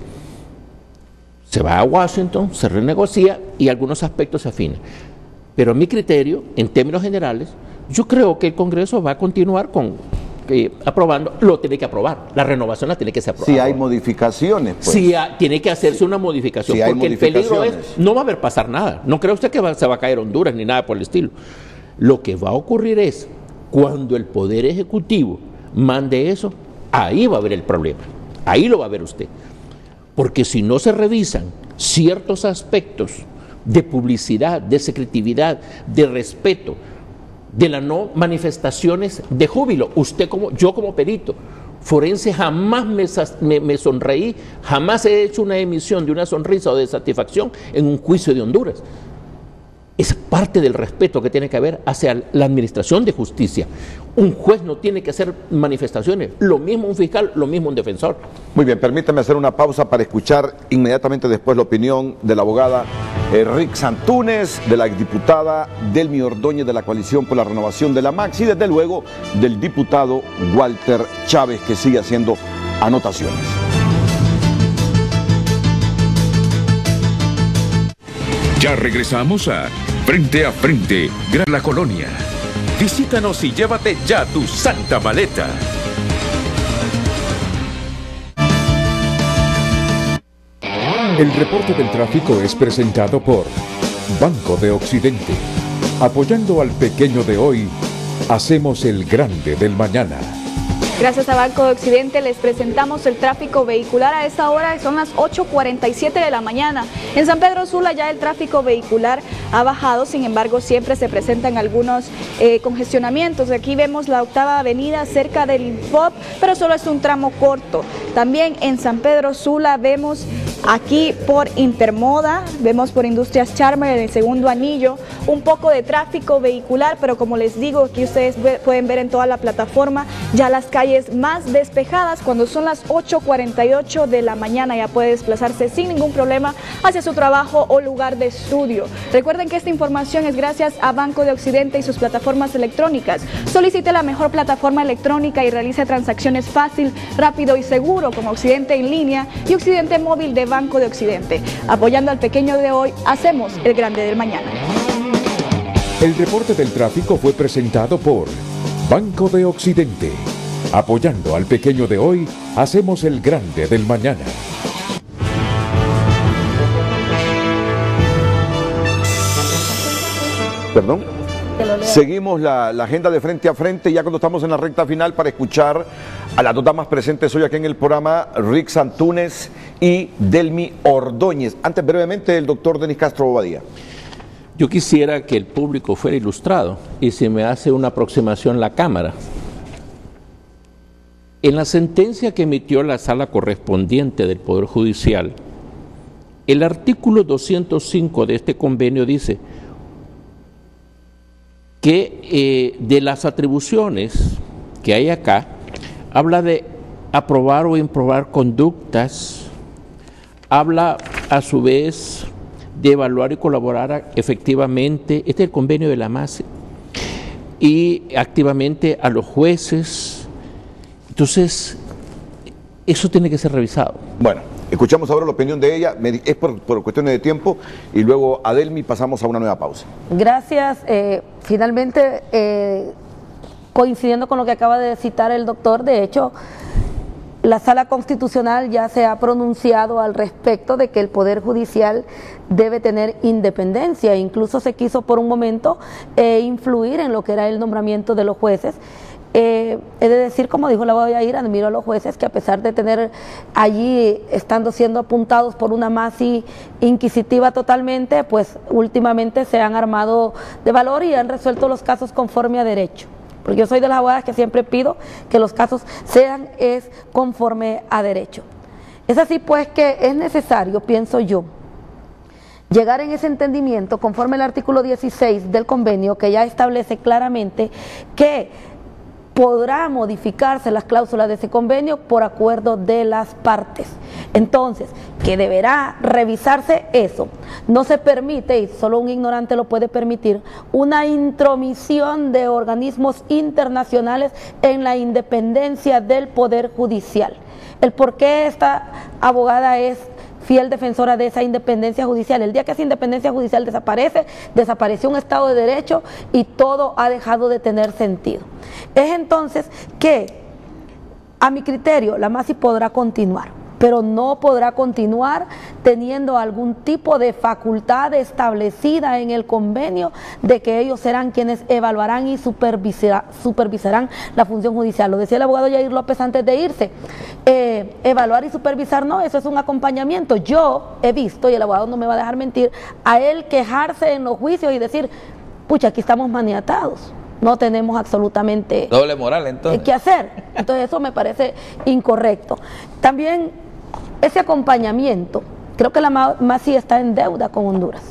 Se va a Washington, se renegocia y algunos aspectos se afinan. Pero a mi criterio, en términos generales, yo creo que el Congreso va a continuar con eh, aprobando, lo tiene que aprobar, la renovación la tiene que ser aprobada. Si hay modificaciones, pues. Si ha, tiene que hacerse una modificación, si porque el peligro es, no va a haber pasar nada. No cree usted que va, se va a caer Honduras ni nada por el estilo. Lo que va a ocurrir es, cuando el Poder Ejecutivo mande eso, ahí va a haber el problema, ahí lo va a ver usted. Porque si no se revisan ciertos aspectos de publicidad, de secretividad, de respeto, de las no manifestaciones de júbilo, usted como, yo como perito forense jamás me, me, me sonreí, jamás he hecho una emisión de una sonrisa o de satisfacción en un juicio de Honduras. Es parte del respeto que tiene que haber hacia la administración de justicia. Un juez no tiene que hacer manifestaciones, lo mismo un fiscal, lo mismo un defensor. Muy bien, permítame hacer una pausa para escuchar inmediatamente después la opinión de la abogada eh, Rixa Antúnez, de la exdiputada Delmi Ordóñez de la Coalición por la Renovación de la MAXI, y desde luego del diputado Walter Chávez, que sigue haciendo anotaciones. Ya regresamos a Frente a Frente, Gran La Colonia. Visítanos y llévate ya tu santa maleta. El reporte del tráfico es presentado por Banco de Occidente. Apoyando al pequeño de hoy, hacemos el grande del mañana. Gracias a Banco de Occidente les presentamos el tráfico vehicular a esta hora, son las ocho cuarenta y siete de la mañana. En San Pedro Sula ya el tráfico vehicular ha bajado, sin embargo siempre se presentan algunos eh, congestionamientos. Aquí vemos la octava avenida cerca del Infop, pero solo es un tramo corto. También en San Pedro Sula vemos aquí por Intermoda, vemos por Industrias Charmer en el segundo anillo un poco de tráfico vehicular, pero como les digo, aquí ustedes ve, pueden ver en toda la plataforma ya las calles más despejadas. Cuando son las ocho cuarenta y ocho de la mañana ya puede desplazarse sin ningún problema hacia su trabajo o lugar de estudio. Recuerden que esta información es gracias a Banco de Occidente y sus plataformas electrónicas. Solicite la mejor plataforma electrónica y realice transacciones fácil, rápido y seguro con Occidente en línea y Occidente móvil de Banco de Occidente. Apoyando al pequeño de hoy, hacemos el grande del mañana. El reporte del tráfico fue presentado por Banco de Occidente. Apoyando al pequeño de hoy, hacemos el grande del mañana. Perdón. Seguimos la, la agenda de frente a frente, ya cuando estamos en la recta final, para escuchar a las dos damas presentes hoy aquí en el programa, Rick Antúnez y Delmi Ordóñez. Antes, brevemente, el doctor Denis Castro Bobadilla. Yo quisiera que el público fuera ilustrado y si me hace una aproximación la Cámara. En la sentencia que emitió la sala correspondiente del Poder Judicial, el artículo doscientos cinco de este convenio dice que eh, de las atribuciones que hay acá, habla de aprobar o improbar conductas, habla a su vez de evaluar y colaborar efectivamente, este es el convenio de la M A S, y activamente a los jueces. Entonces, eso tiene que ser revisado. Bueno, escuchamos ahora la opinión de ella, es por, por cuestiones de tiempo, y luego a Delmi pasamos a una nueva pausa. Gracias. Eh, finalmente, eh, coincidiendo con lo que acaba de citar el doctor, de hecho, la Sala Constitucional ya se ha pronunciado al respecto de que el Poder Judicial debe tener independencia. Incluso se quiso por un momento eh, influir en lo que era el nombramiento de los jueces. Eh, he de decir, como dijo la abogada Yair, admiro a los jueces que a pesar de tener allí, estando siendo apuntados por una M A S I inquisitiva totalmente, pues últimamente se han armado de valor y han resuelto los casos conforme a derecho. Porque yo soy de las abogadas que siempre pido que los casos sean es conforme a derecho. Es así pues que es necesario, pienso yo, llegar en ese entendimiento conforme al artículo dieciséis del convenio, que ya establece claramente que podrá modificarse las cláusulas de ese convenio por acuerdo de las partes. Entonces, que deberá revisarse eso. No se permite, y solo un ignorante lo puede permitir, una intromisión de organismos internacionales en la independencia del Poder Judicial. El por qué esta abogada es fiel defensora de esa independencia judicial. El día que esa independencia judicial desaparece, desapareció un Estado de Derecho y todo ha dejado de tener sentido. Es entonces que, a mi criterio, la M A S I podrá continuar, pero no podrá continuar teniendo algún tipo de facultad establecida en el convenio de que ellos serán quienes evaluarán y supervisará, supervisarán la función judicial. Lo decía el abogado Yair López antes de irse, eh, evaluar y supervisar no, eso es un acompañamiento. Yo he visto, y el abogado no me va a dejar mentir, a él quejarse en los juicios y decir, pucha, aquí estamos maniatados. No tenemos absolutamente doble moral entonces qué hacer. Entonces eso me parece incorrecto. También ese acompañamiento, creo que la M A S I está en deuda con Honduras.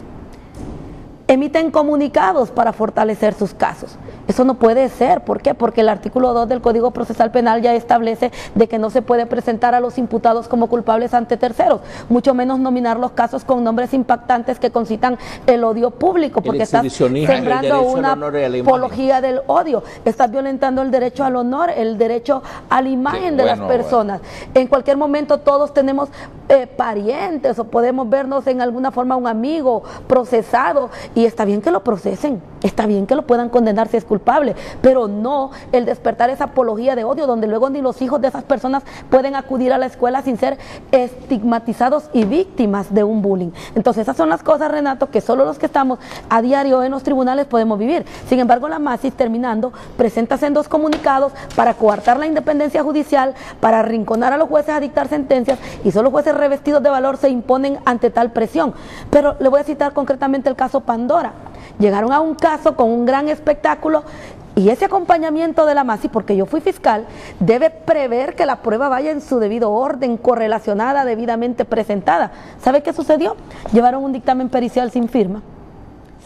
Emiten comunicados para fortalecer sus casos. Eso no puede ser. ¿Por qué? Porque el artículo dos del Código Procesal Penal ya establece de que no se puede presentar a los imputados como culpables ante terceros, mucho menos nominar los casos con nombres impactantes que concitan el odio público, porque estás sembrando una apología del odio, estás violentando el derecho al honor, el derecho a la imagen de las personas. En cualquier momento todos tenemos eh, parientes o podemos vernos en alguna forma un amigo procesado, y está bien que lo procesen, está bien que lo puedan condenar si es culpable, pero no el despertar esa apología de odio donde luego ni los hijos de esas personas pueden acudir a la escuela sin ser estigmatizados y víctimas de un bullying. Entonces esas son las cosas, Renato, que solo los que estamos a diario en los tribunales podemos vivir. Sin embargo, la M A S I, terminando, presenta sendos comunicados para coartar la independencia judicial, para arrinconar a los jueces a dictar sentencias, y solo jueces revestidos de valor se imponen ante tal presión. Pero le voy a citar concretamente el caso Pandora. Llegaron a un caso con un gran espectáculo y ese acompañamiento de la M A S I, porque yo fui fiscal, debe prever que la prueba vaya en su debido orden, correlacionada, debidamente presentada. ¿Sabe qué sucedió? Llevaron un dictamen pericial sin firma,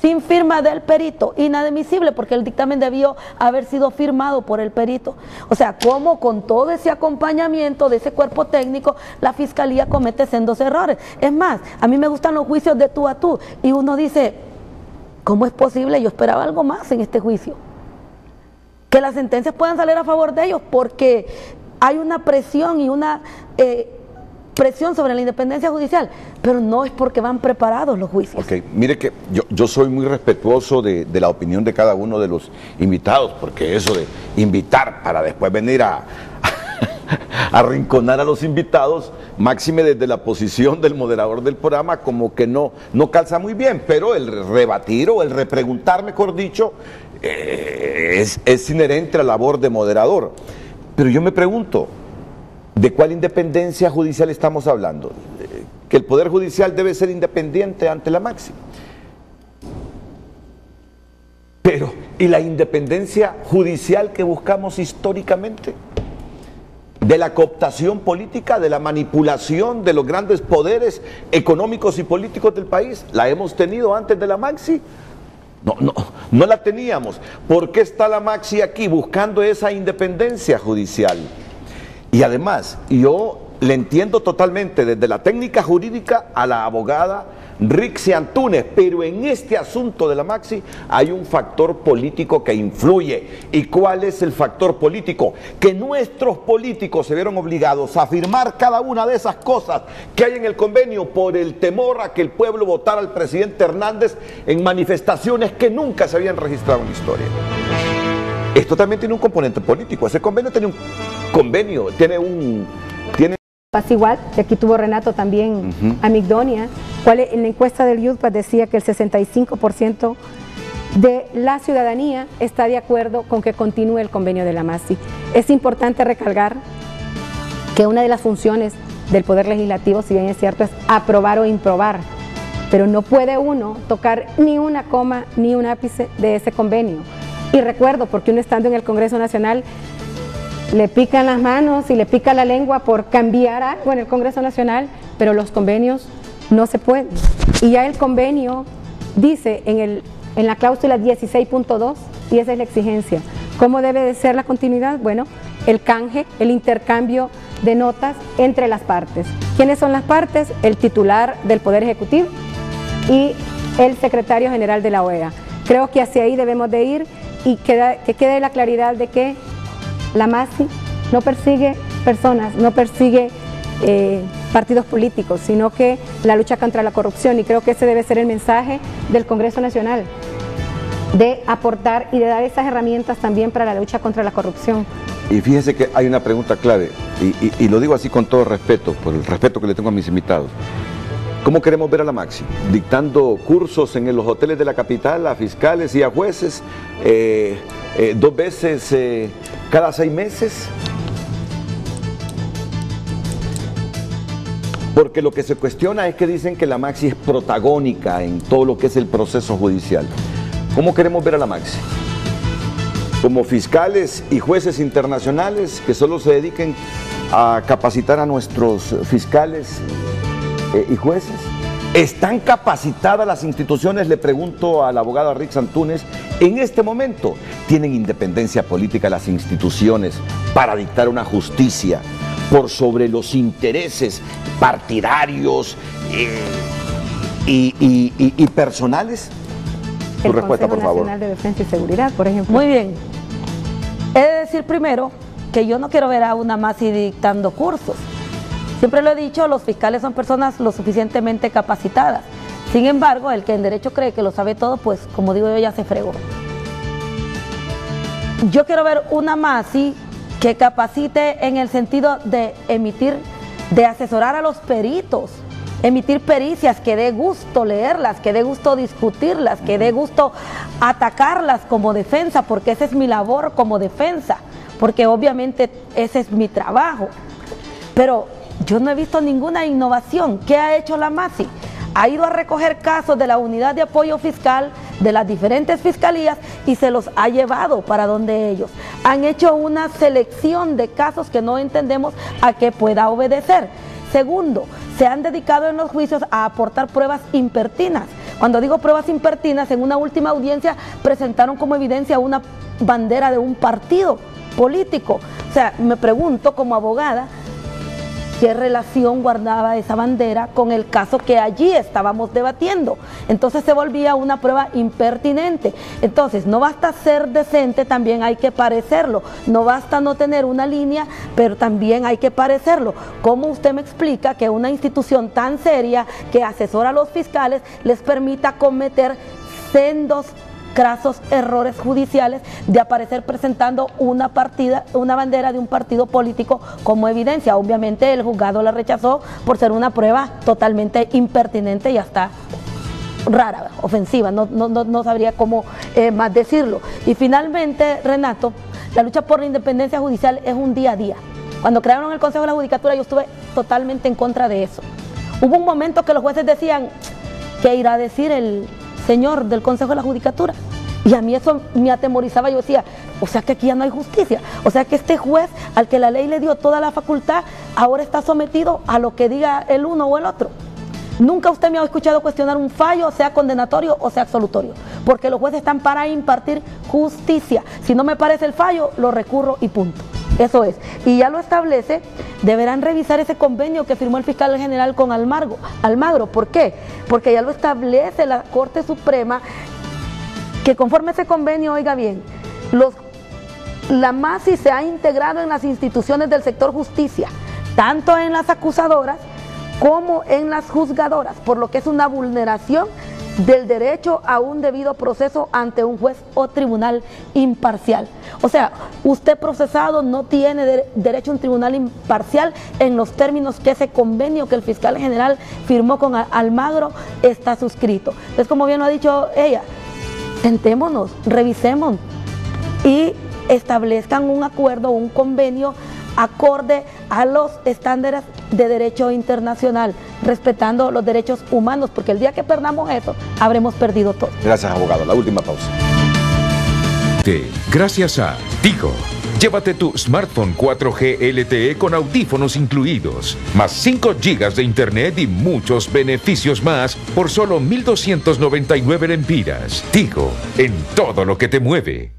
sin firma del perito, inadmisible porque el dictamen debió haber sido firmado por el perito. O sea, cómo con todo ese acompañamiento de ese cuerpo técnico la fiscalía comete sendos errores. Es más, a mí me gustan los juicios de tú a tú y uno dice, ¿cómo es posible? Yo esperaba algo más en este juicio. Que las sentencias puedan salir a favor de ellos porque hay una presión y una eh, presión sobre la independencia judicial, pero no es porque van preparados los juicios. Ok, mire que yo, yo soy muy respetuoso de, de la opinión de cada uno de los invitados, porque eso de invitar para después venir a, a arrinconar a los invitados, máxime desde la posición del moderador del programa, como que no, no calza muy bien, pero el rebatir o el repreguntar, mejor dicho, eh, es, es inherente a la labor de moderador. Pero yo me pregunto, ¿de cuál independencia judicial estamos hablando? Que el Poder Judicial debe ser independiente ante la Maxi. Pero, ¿y la independencia judicial que buscamos históricamente? De la cooptación política, de la manipulación de los grandes poderes económicos y políticos del país, ¿la hemos tenido antes de la Maxi? No, no, no la teníamos. ¿Por qué está la Maxi aquí buscando esa independencia judicial? Y además, yo le entiendo totalmente desde la técnica jurídica a la abogada Rixi Antunes, pero en este asunto de la Maxi hay un factor político que influye. ¿Y cuál es el factor político? Que nuestros políticos se vieron obligados a firmar cada una de esas cosas que hay en el convenio por el temor a que el pueblo votara al presidente Hernández en manifestaciones que nunca se habían registrado en la historia. Esto también tiene un componente político. Ese convenio tiene un convenio, tiene un... Tiene... Pasa igual, y aquí tuvo Renato también uh-huh. a Migdonia, cual en la encuesta del Yudpa decía que el sesenta y cinco por ciento de la ciudadanía está de acuerdo con que continúe el convenio de la Maxi. Es importante recalcar que una de las funciones del Poder Legislativo, si bien es cierto, es aprobar o improbar, pero no puede uno tocar ni una coma ni un ápice de ese convenio. Y recuerdo, porque uno estando en el Congreso Nacional le pican las manos y le pica la lengua por cambiar algo en el Congreso Nacional, pero los convenios no se pueden. Y ya el convenio dice en, el, en la cláusula dieciséis punto dos, y esa es la exigencia. ¿Cómo debe de ser la continuidad? Bueno, el canje, el intercambio de notas entre las partes. ¿Quiénes son las partes? El titular del Poder Ejecutivo y el secretario general de la O E A. Creo que hacia ahí debemos de ir y queda, que quede la claridad de que la Maxi no persigue personas, no persigue eh, partidos políticos, sino que la lucha contra la corrupción, y creo que ese debe ser el mensaje del Congreso Nacional, de aportar y de dar esas herramientas también para la lucha contra la corrupción. Y fíjese que hay una pregunta clave, y, y, y lo digo así con todo respeto, por el respeto que le tengo a mis invitados. ¿Cómo queremos ver a la Maxi? ¿Dictando cursos en los hoteles de la capital a fiscales y a jueces eh, eh, dos veces eh, cada seis meses? Porque lo que se cuestiona es que dicen que la Maxi es protagónica en todo lo que es el proceso judicial. ¿Cómo queremos ver a la Maxi? ¿Como fiscales y jueces internacionales que solo se dediquen a capacitar a nuestros fiscales Eh, y jueces? ¿Están capacitadas las instituciones? Le pregunto a la abogada Rixi Antunes. En este momento, ¿tienen independencia política las instituciones para dictar una justicia por sobre los intereses partidarios eh, y, y, y, y personales? El Tu respuesta, por favor. Consejo Nacional de Defensa y Seguridad, por ejemplo. Muy bien. He de decir primero que yo no quiero ver a una Maxi dictando cursos. Siempre lo he dicho, los fiscales son personas lo suficientemente capacitadas. Sin embargo, el que en derecho cree que lo sabe todo, pues como digo yo, ya se fregó. Yo quiero ver una Maxi que capacite en el sentido de emitir, de asesorar a los peritos, emitir pericias, que dé gusto leerlas, que dé gusto discutirlas, que dé gusto atacarlas como defensa, porque esa es mi labor como defensa, porque obviamente ese es mi trabajo. Pero yo no he visto ninguna innovación. ¿Qué ha hecho la Maxi? Ha ido a recoger casos de la unidad de apoyo fiscal de las diferentes fiscalías y se los ha llevado para donde ellos. Han hecho una selección de casos que no entendemos a qué pueda obedecer. Segundo, se han dedicado en los juicios a aportar pruebas impertinas. Cuando digo pruebas impertinas, en una última audiencia presentaron como evidencia una bandera de un partido político. O sea, me pregunto como abogada, ¿qué relación guardaba esa bandera con el caso que allí estábamos debatiendo? Entonces se volvía una prueba impertinente. Entonces no basta ser decente, también hay que parecerlo. No basta no tener una línea, pero también hay que parecerlo. ¿Cómo usted me explica que una institución tan seria que asesora a los fiscales les permita cometer sendos crasos errores judiciales de aparecer presentando una partida, una bandera de un partido político como evidencia? Obviamente el juzgado la rechazó por ser una prueba totalmente impertinente y hasta rara, ofensiva, no, no, no, no sabría cómo eh, más decirlo. Y finalmente, Renato, la lucha por la independencia judicial es un día a día. Cuando crearon el Consejo de la Judicatura yo estuve totalmente en contra de eso. Hubo un momento que los jueces decían, ¿qué irá a decir el señor del Consejo de la Judicatura? Y a mí eso me atemorizaba. Yo decía, o sea que aquí ya no hay justicia, o sea que este juez al que la ley le dio toda la facultad ahora está sometido a lo que diga el uno o el otro. Nunca usted me ha escuchado cuestionar un fallo, sea condenatorio o sea absolutorio, porque los jueces están para impartir justicia. Si no me parece el fallo, lo recurro y punto. Eso es. Y ya lo establece, deberán revisar ese convenio que firmó el fiscal general con Almagro. Almagro, ¿por qué? Porque ya lo establece la Corte Suprema, que conforme a ese convenio, oiga bien, los, la M A S I se ha integrado en las instituciones del sector justicia, tanto en las acusadoras como en las juzgadoras, por lo que es una vulneración del derecho a un debido proceso ante un juez o tribunal imparcial. O sea, usted procesado no tiene de, derecho a un tribunal imparcial en los términos que ese convenio que el fiscal general firmó con Almagro está suscrito. Entonces, como bien lo ha dicho ella, sentémonos, revisemos y establezcan un acuerdo, un convenio acorde a los estándares de derecho internacional, respetando los derechos humanos, porque el día que perdamos eso, habremos perdido todo. Gracias, abogado. La última pausa. Gracias a Tigo. Llévate tu smartphone cuatro G L T E con audífonos incluidos, más cinco gigas de internet y muchos beneficios más por solo mil doscientos noventa y nueve lempiras. Tigo, en todo lo que te mueve.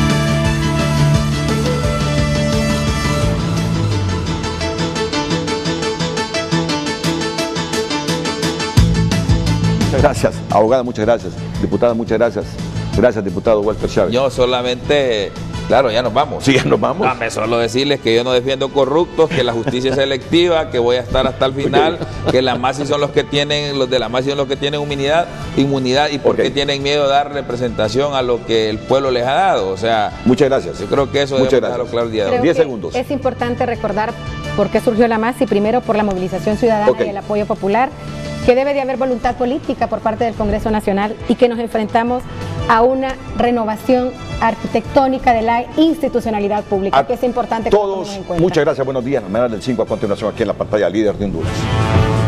Gracias, abogada, muchas gracias. Diputada, muchas gracias. Gracias, diputado Walter Chávez. Yo solamente, claro, ya nos vamos. Sí, ya nos vamos. Dame solo decirles que yo no defiendo corruptos, que la justicia es selectiva, que voy a estar hasta el final, que la M A S I son los que tienen, los de la M A S I son los que tienen inmunidad, inmunidad y por qué okay. tienen miedo de dar representación a lo que el pueblo les ha dado. O sea, muchas gracias. Yo creo que eso debe dejarlo claro el día de hoy. diez segundos. Es importante recordar por qué surgió la M A S I, primero por la movilización ciudadana okay. y el apoyo popular, que debe de haber voluntad política por parte del Congreso Nacional y que nos enfrentamos a una renovación arquitectónica de la institucionalidad pública, a que es importante que todos, muchas gracias, buenos días, Mañana del cinco a continuación aquí en la pantalla Líder de Honduras.